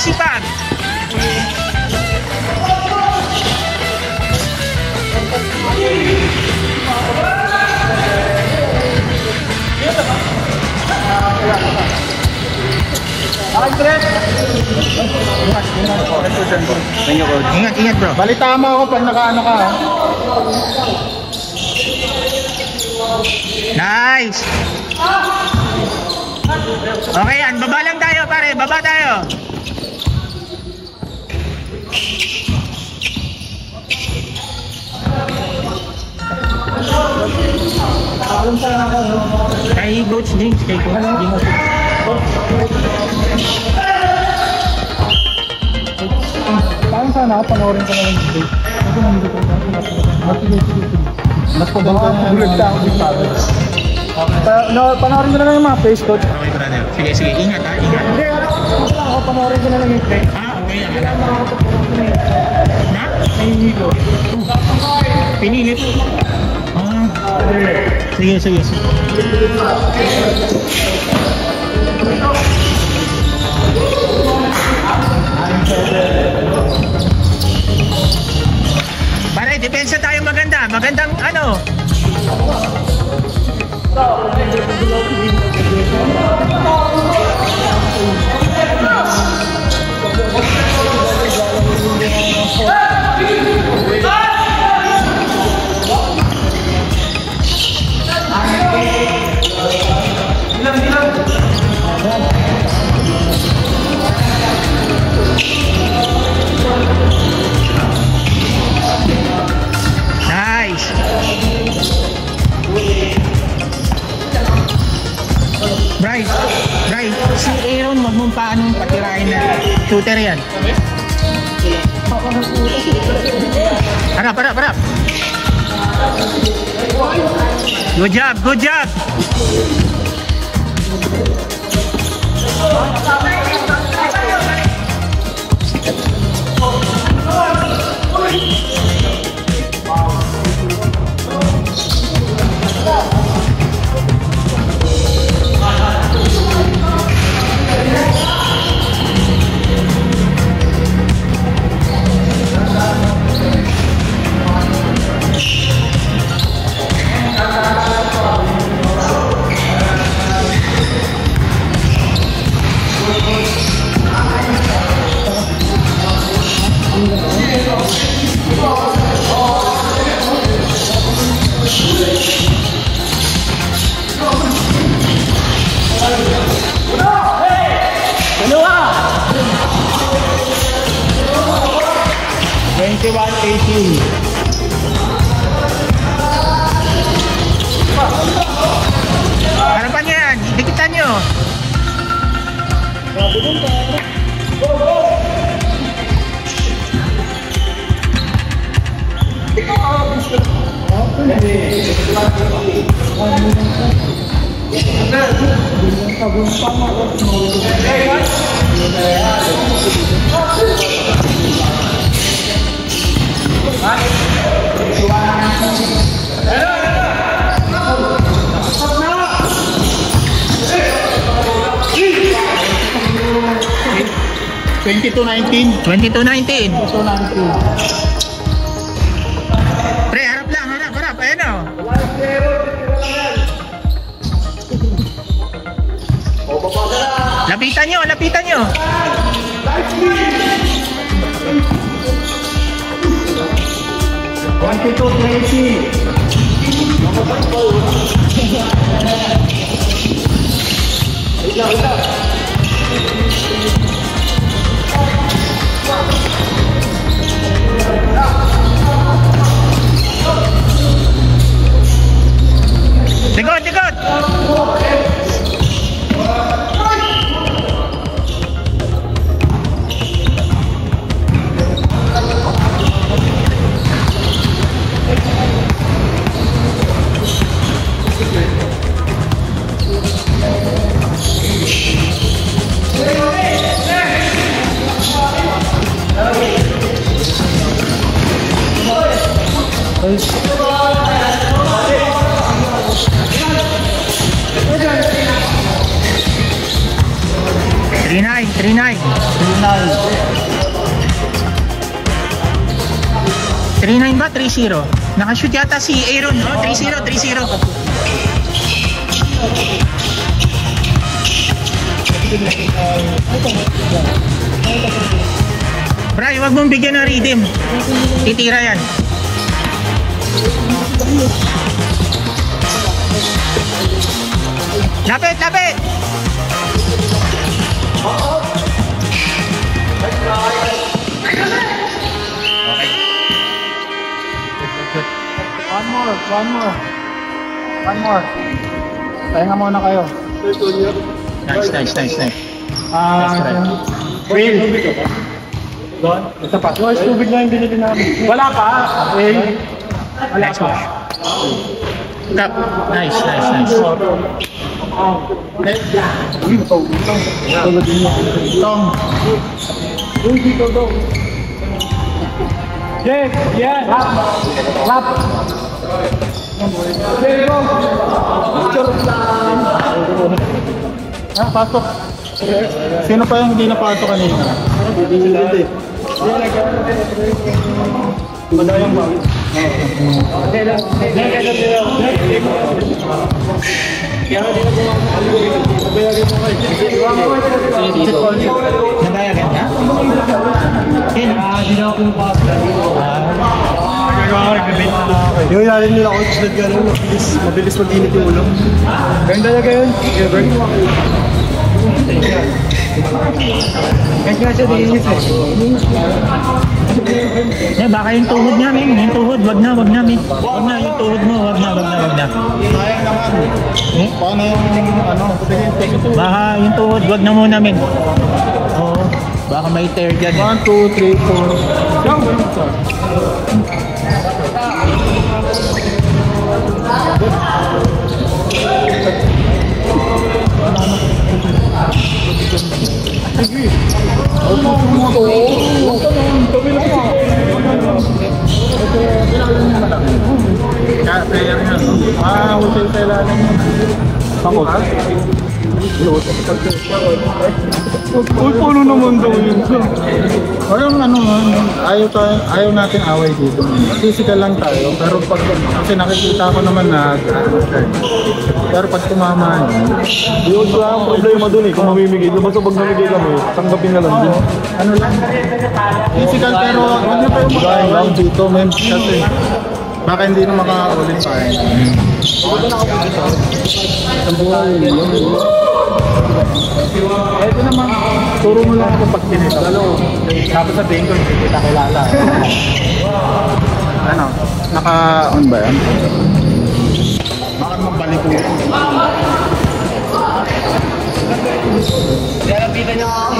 Ingat bro. Balita mo ako pag nakaano ka ha. Nice. Okay yan, baba lang tayo pare, baba tayo. Kay Coach James, Parang sana ako panoorin ko na lang yung mas pababa na yung ako dito. Panoorin ko na lang yung mga face, coach. Okay, brother. Sige, ingat ha, ingat. Hindi, ako panoorin ko na lang yung face. Okay lang. Na? Nahihilo. Pinilit. Sige. Pare, depensa tayo maganda. Magandang ano. Nice. Bright, si Aaron wag mong paano patirahin na shooter yan. Harap. Good job. 21-18. Harapan nyo yan. Dikitan nyo. $22.19. 22-19. Pre, harap lang, harap. Ayan o. Lapitan nyo. 22-20. Likod. Three-nine. 3-9 ba? 3-0. Nakashoot yata si Aaron, no? 3-0. Bray, wag mong bigyan ng rhythm. Titira yan. Lapit! One more. Pahinga muna kayo. Nice. Will. Ito pa. Tubig na yung binili namin. Wala pa. Okay. Nice push. Tap. Nice. Tong. Jake, yeah. Lap. Pasok. Sino pa yung hindi napasok kanina? Madayang ba? Nagayagan ka? Hindi na ako yung pasta. Yung ilalim nila ako, gano'n, mabilis mag-init yung ulo. Ganda na ganyan. Kahit nga siya diinis eh. Baka yung tuhod niya, men. Yung tuhod, wag na, men. Wag na, yung tuhod mo, wag na. Sayang naman. Paano yung Baka yung tuhod, wag na muna, men. Oo, baka may tear dyan. 1, 2, 3, 4. Yan, ganun ka. Kaya player nga, no? Hotel sa ilalim mo. Ako ha? Uy, paano naman daw yun? Parang ayaw natin away dito. Physical lang tayo, pero pag kasi nakikita ko naman na pero pag tumama yun lang ang problema dun eh, kung mamimigay. Basta pag namigay kami, tanggapin na lang din. Ano lang? Physical, pero huwag na tayo mag-away dito, men. Kasi baka hindi na makakaulit tayo. Ito naman, turo mo lang ako pag tinito. Tapos sabihin ko, hindi kita kilala. Ano? Naka-on ba yan? Bakit magbalik ko? Lalapitan niyo ako.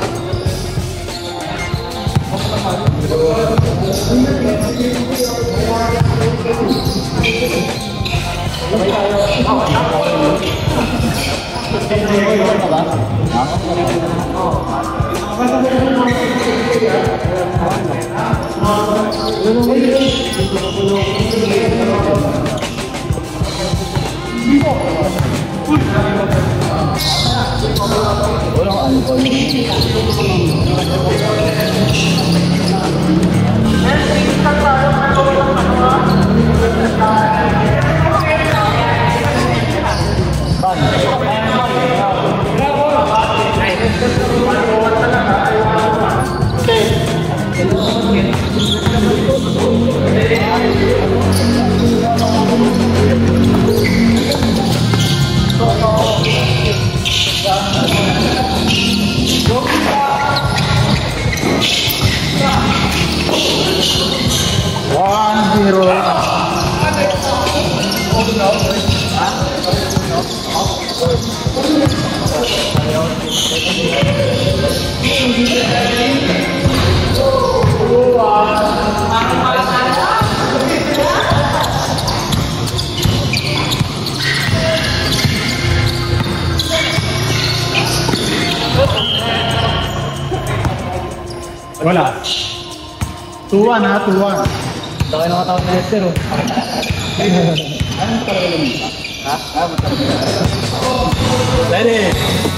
Wala. 2-1 ha, 2-1. Ito kayo nakatawag na Lester, oh. Ready?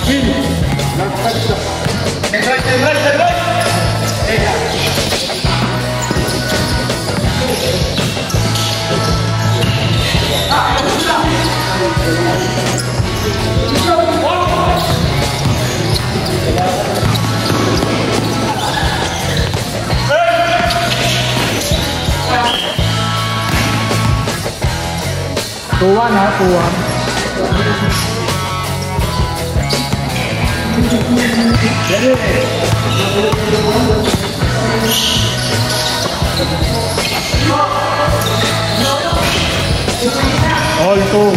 Tuwan ha, tuwan. All two.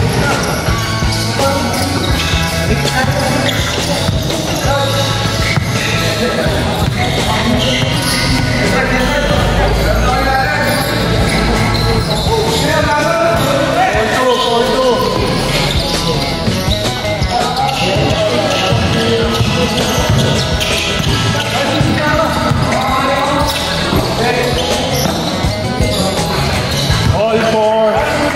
All four.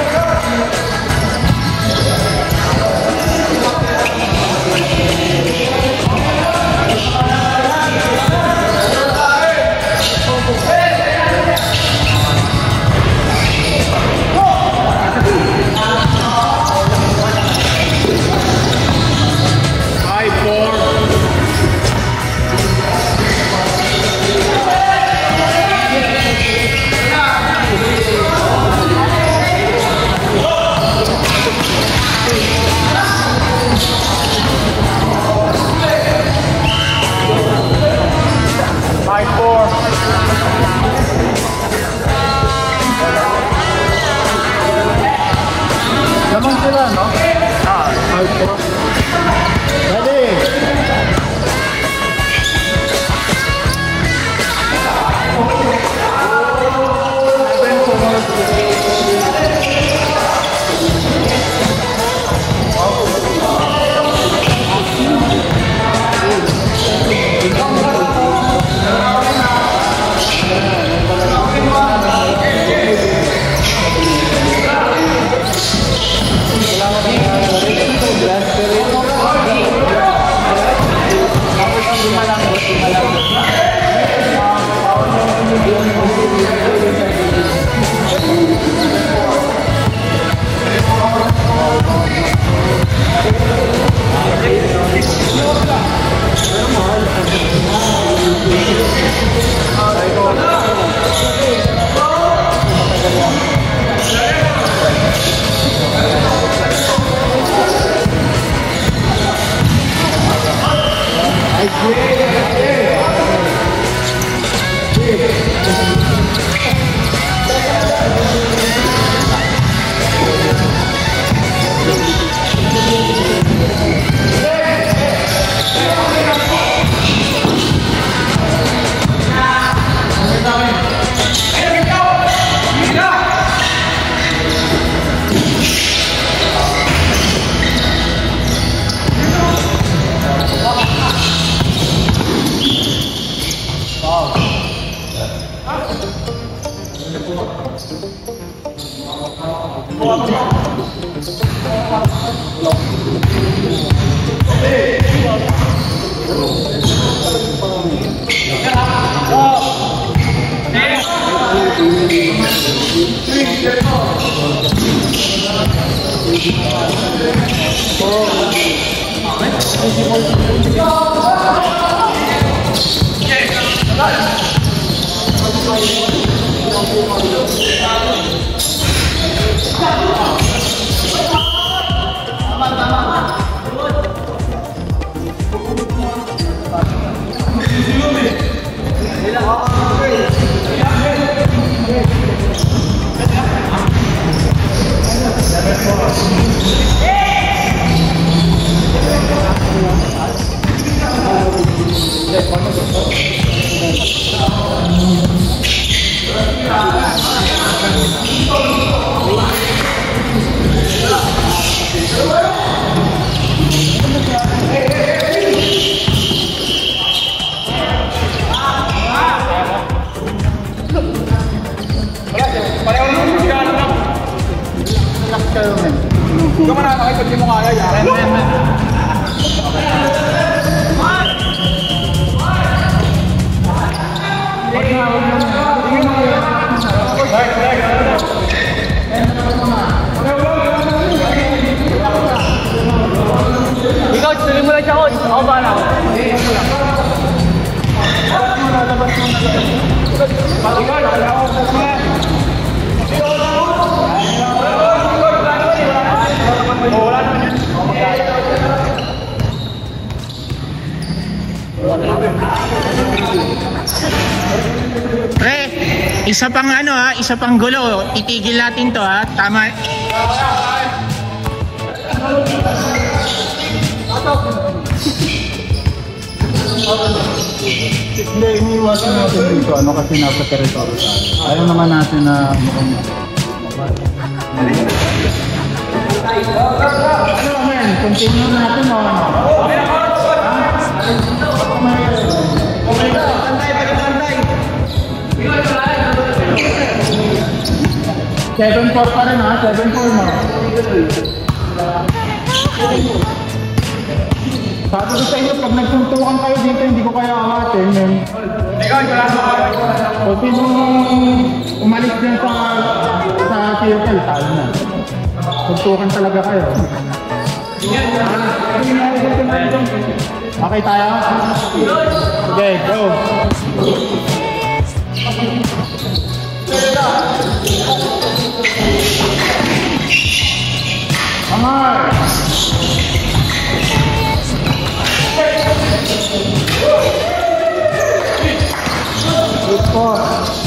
Lamang sila, no? Ready? Ikaw, tuloy mo lang siya, coach. Ako ba na? Pre, isa pang ano ha, isa pang gulo. Titigil natin to ha. Tama. Hindi, iniiwasan natin dito. Ano kasi nasa territory tayo. Ayaw naman natin na mukhang... Ano man, continue natin o ano? Seven 4 pa rin ha, 7-4 mo. Sabi ko sa inyo, pag nagsuntukan kayo dito, hindi ko kaya awatin. O sino umalis din sa circle, talo na. Suntukan talaga kayo. Okay tayo? Okay, go! Amar! Good spot.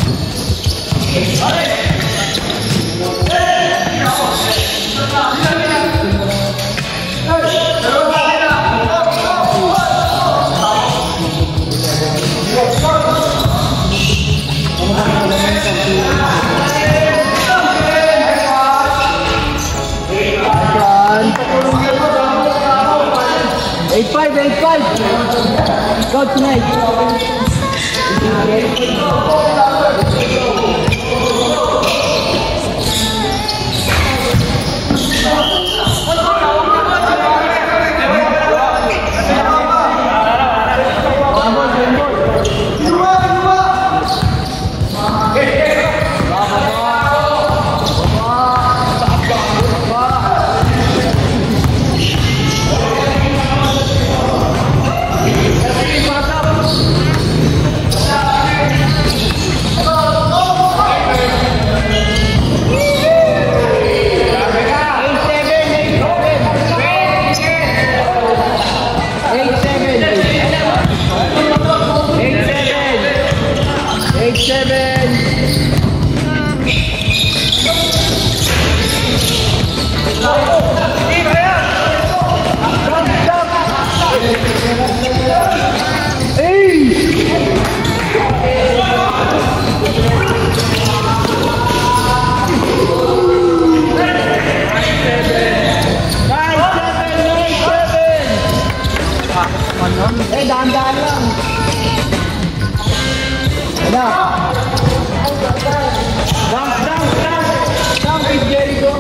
Go tonight. Dunk is Jericho.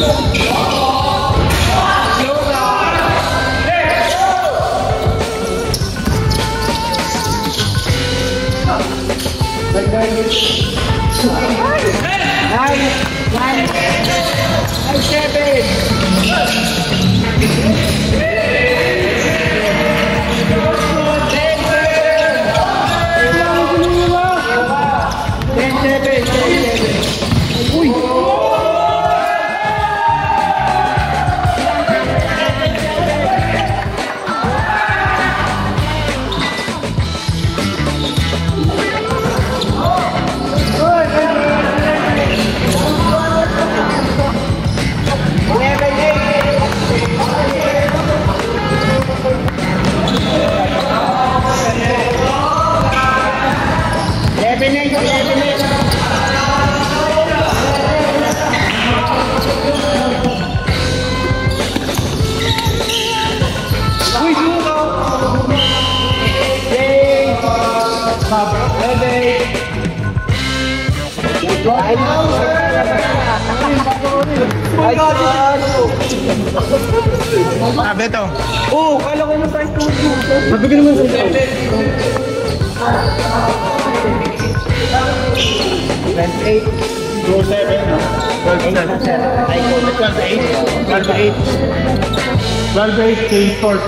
Ah, Beto. Oh, kala ko naman tayo tuto. Magbigay naman sa ito. 28. Go 7, no? 12-8, change court.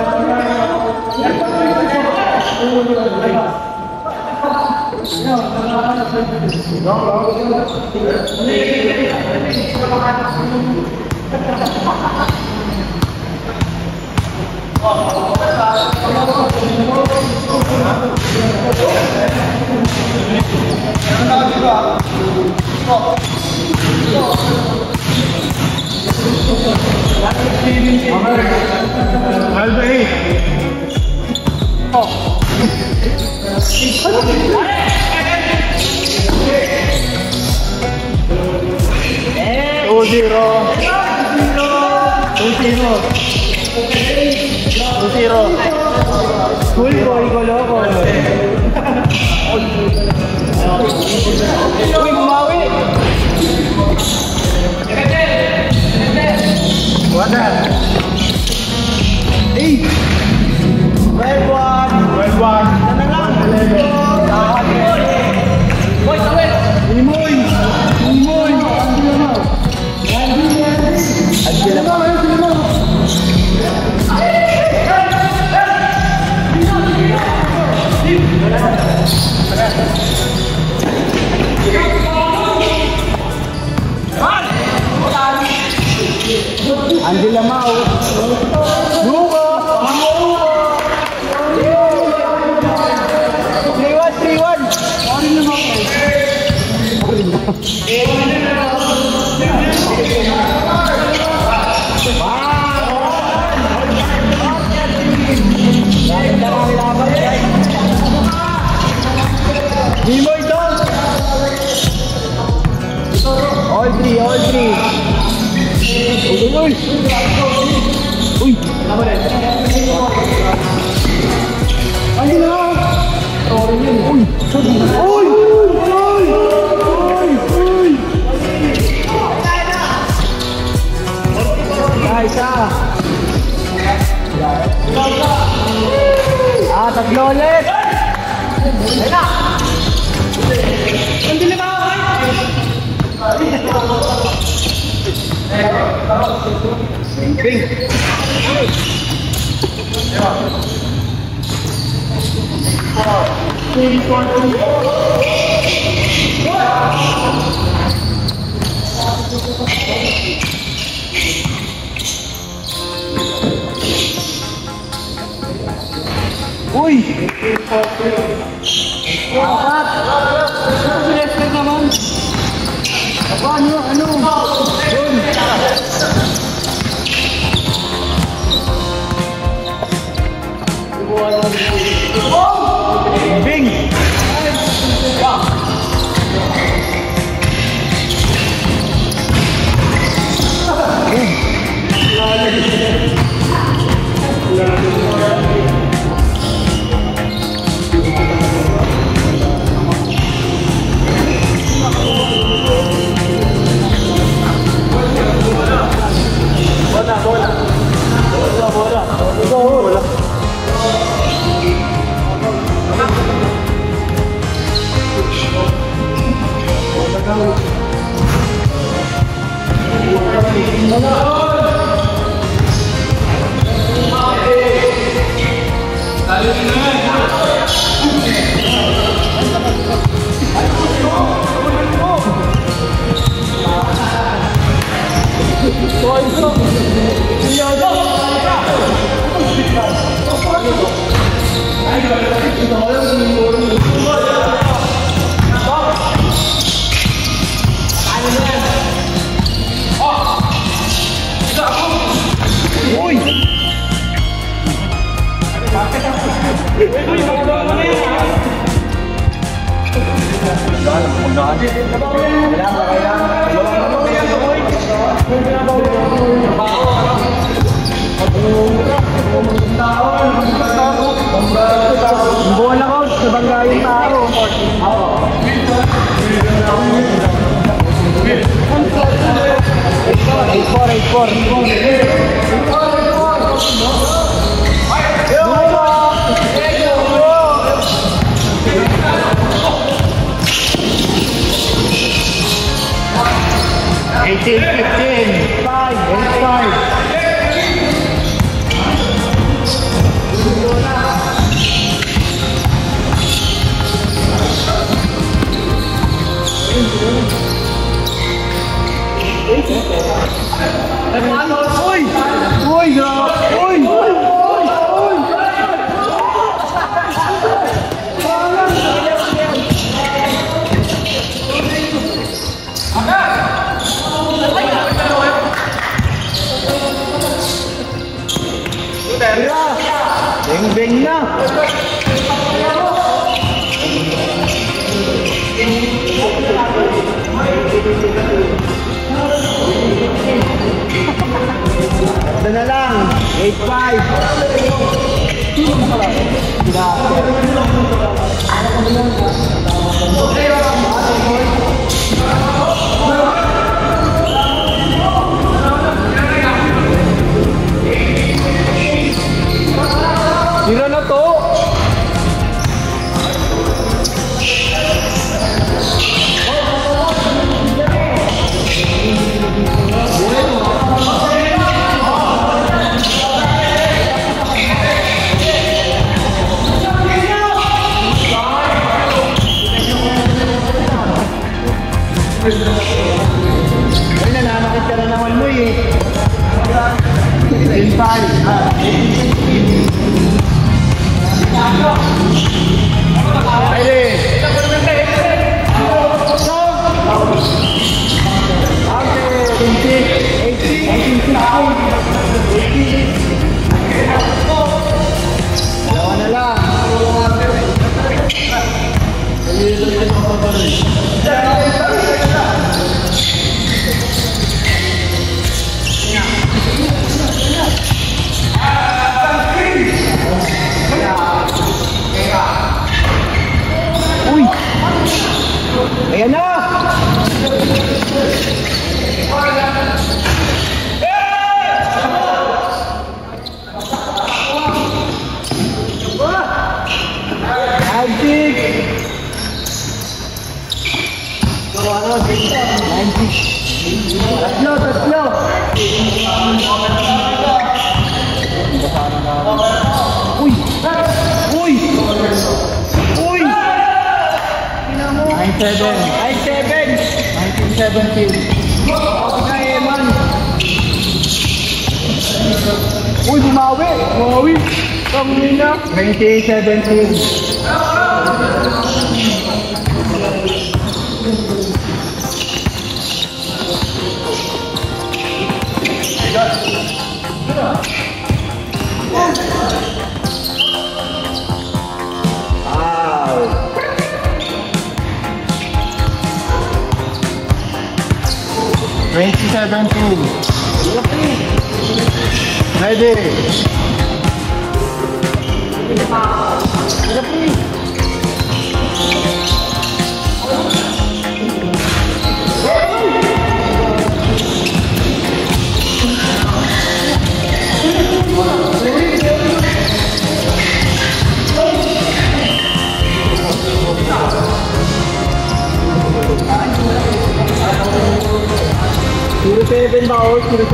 Cool boy, koloko. Uy, bumawi! Wala. 8! 12-1! 12-1. Boy, tawid! Imoy! Imoy! Angela Mau. Buko. 3-1. Nimoy doon. All three. Uy! Ano na? Uy! Isa! Tatlo ulit! Ayun na! Ang dilim ako! Ping! Uy! Apat! Bilis ka naman! Ano? Yun! Bing! Bola ko, sa bangga yung tao. Beng-beng na. Ito na lang. 8-5. Tira na to. Ay, nananakit ka na naman mo eh. 10-5. Dalawa na lang. Uy! Ayan na! Antik! Tatlo! Uy! Uy! Uy! 1917. Uy, bumawi! Bumawi! Kamina! 2017. Ready? 07 ba o? 07.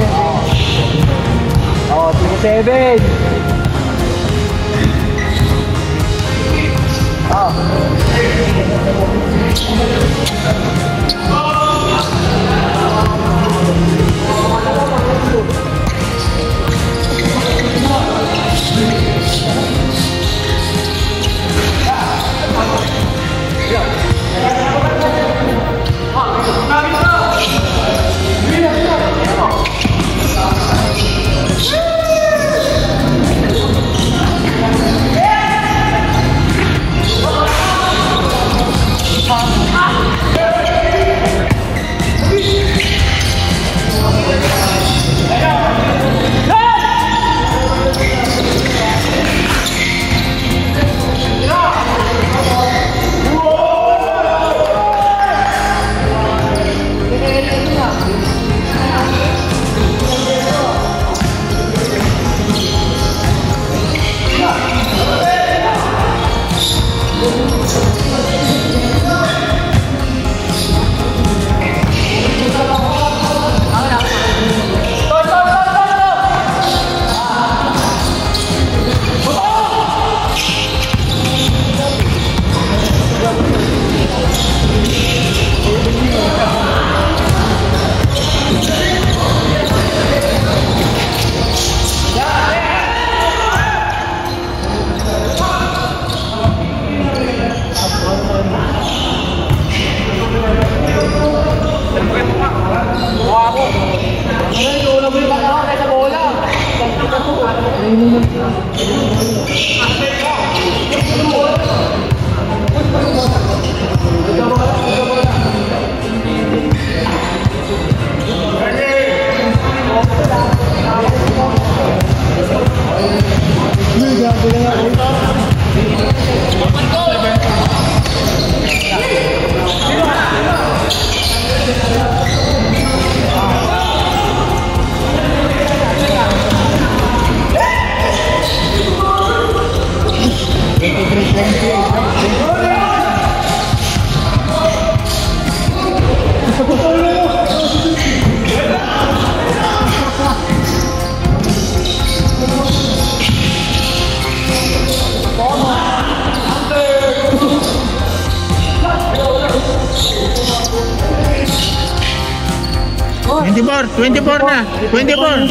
Oh, 07. Ah. Twenty-four na. 24.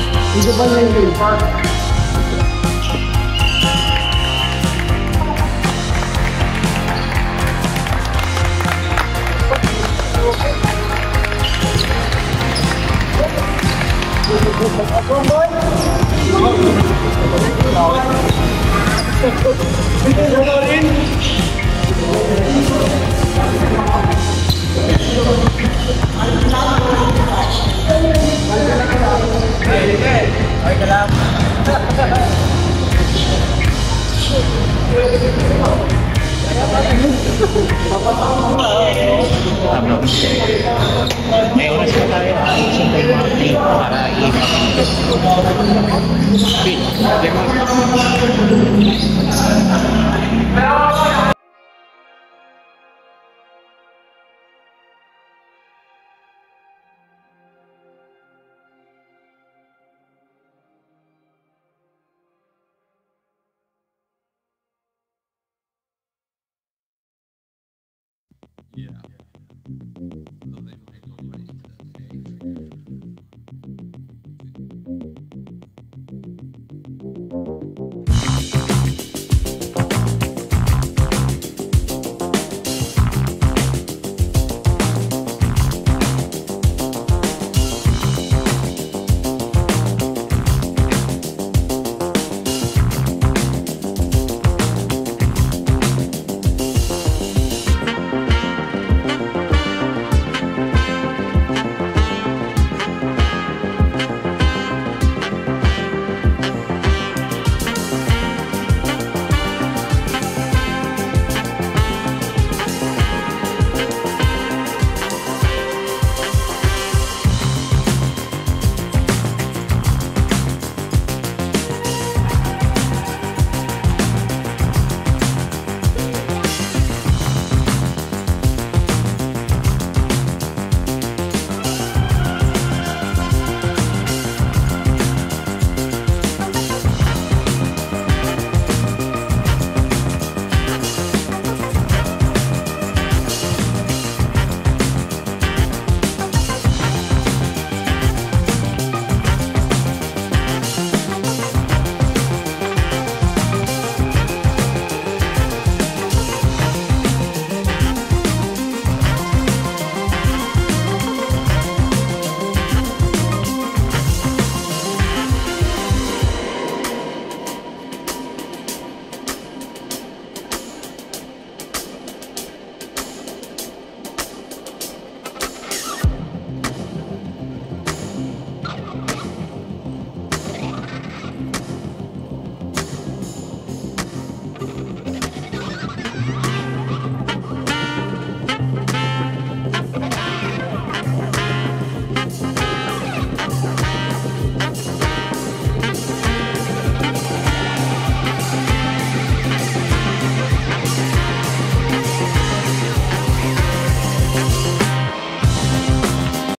May oras pa tayo. Siyempre yung mga plate para Yeah.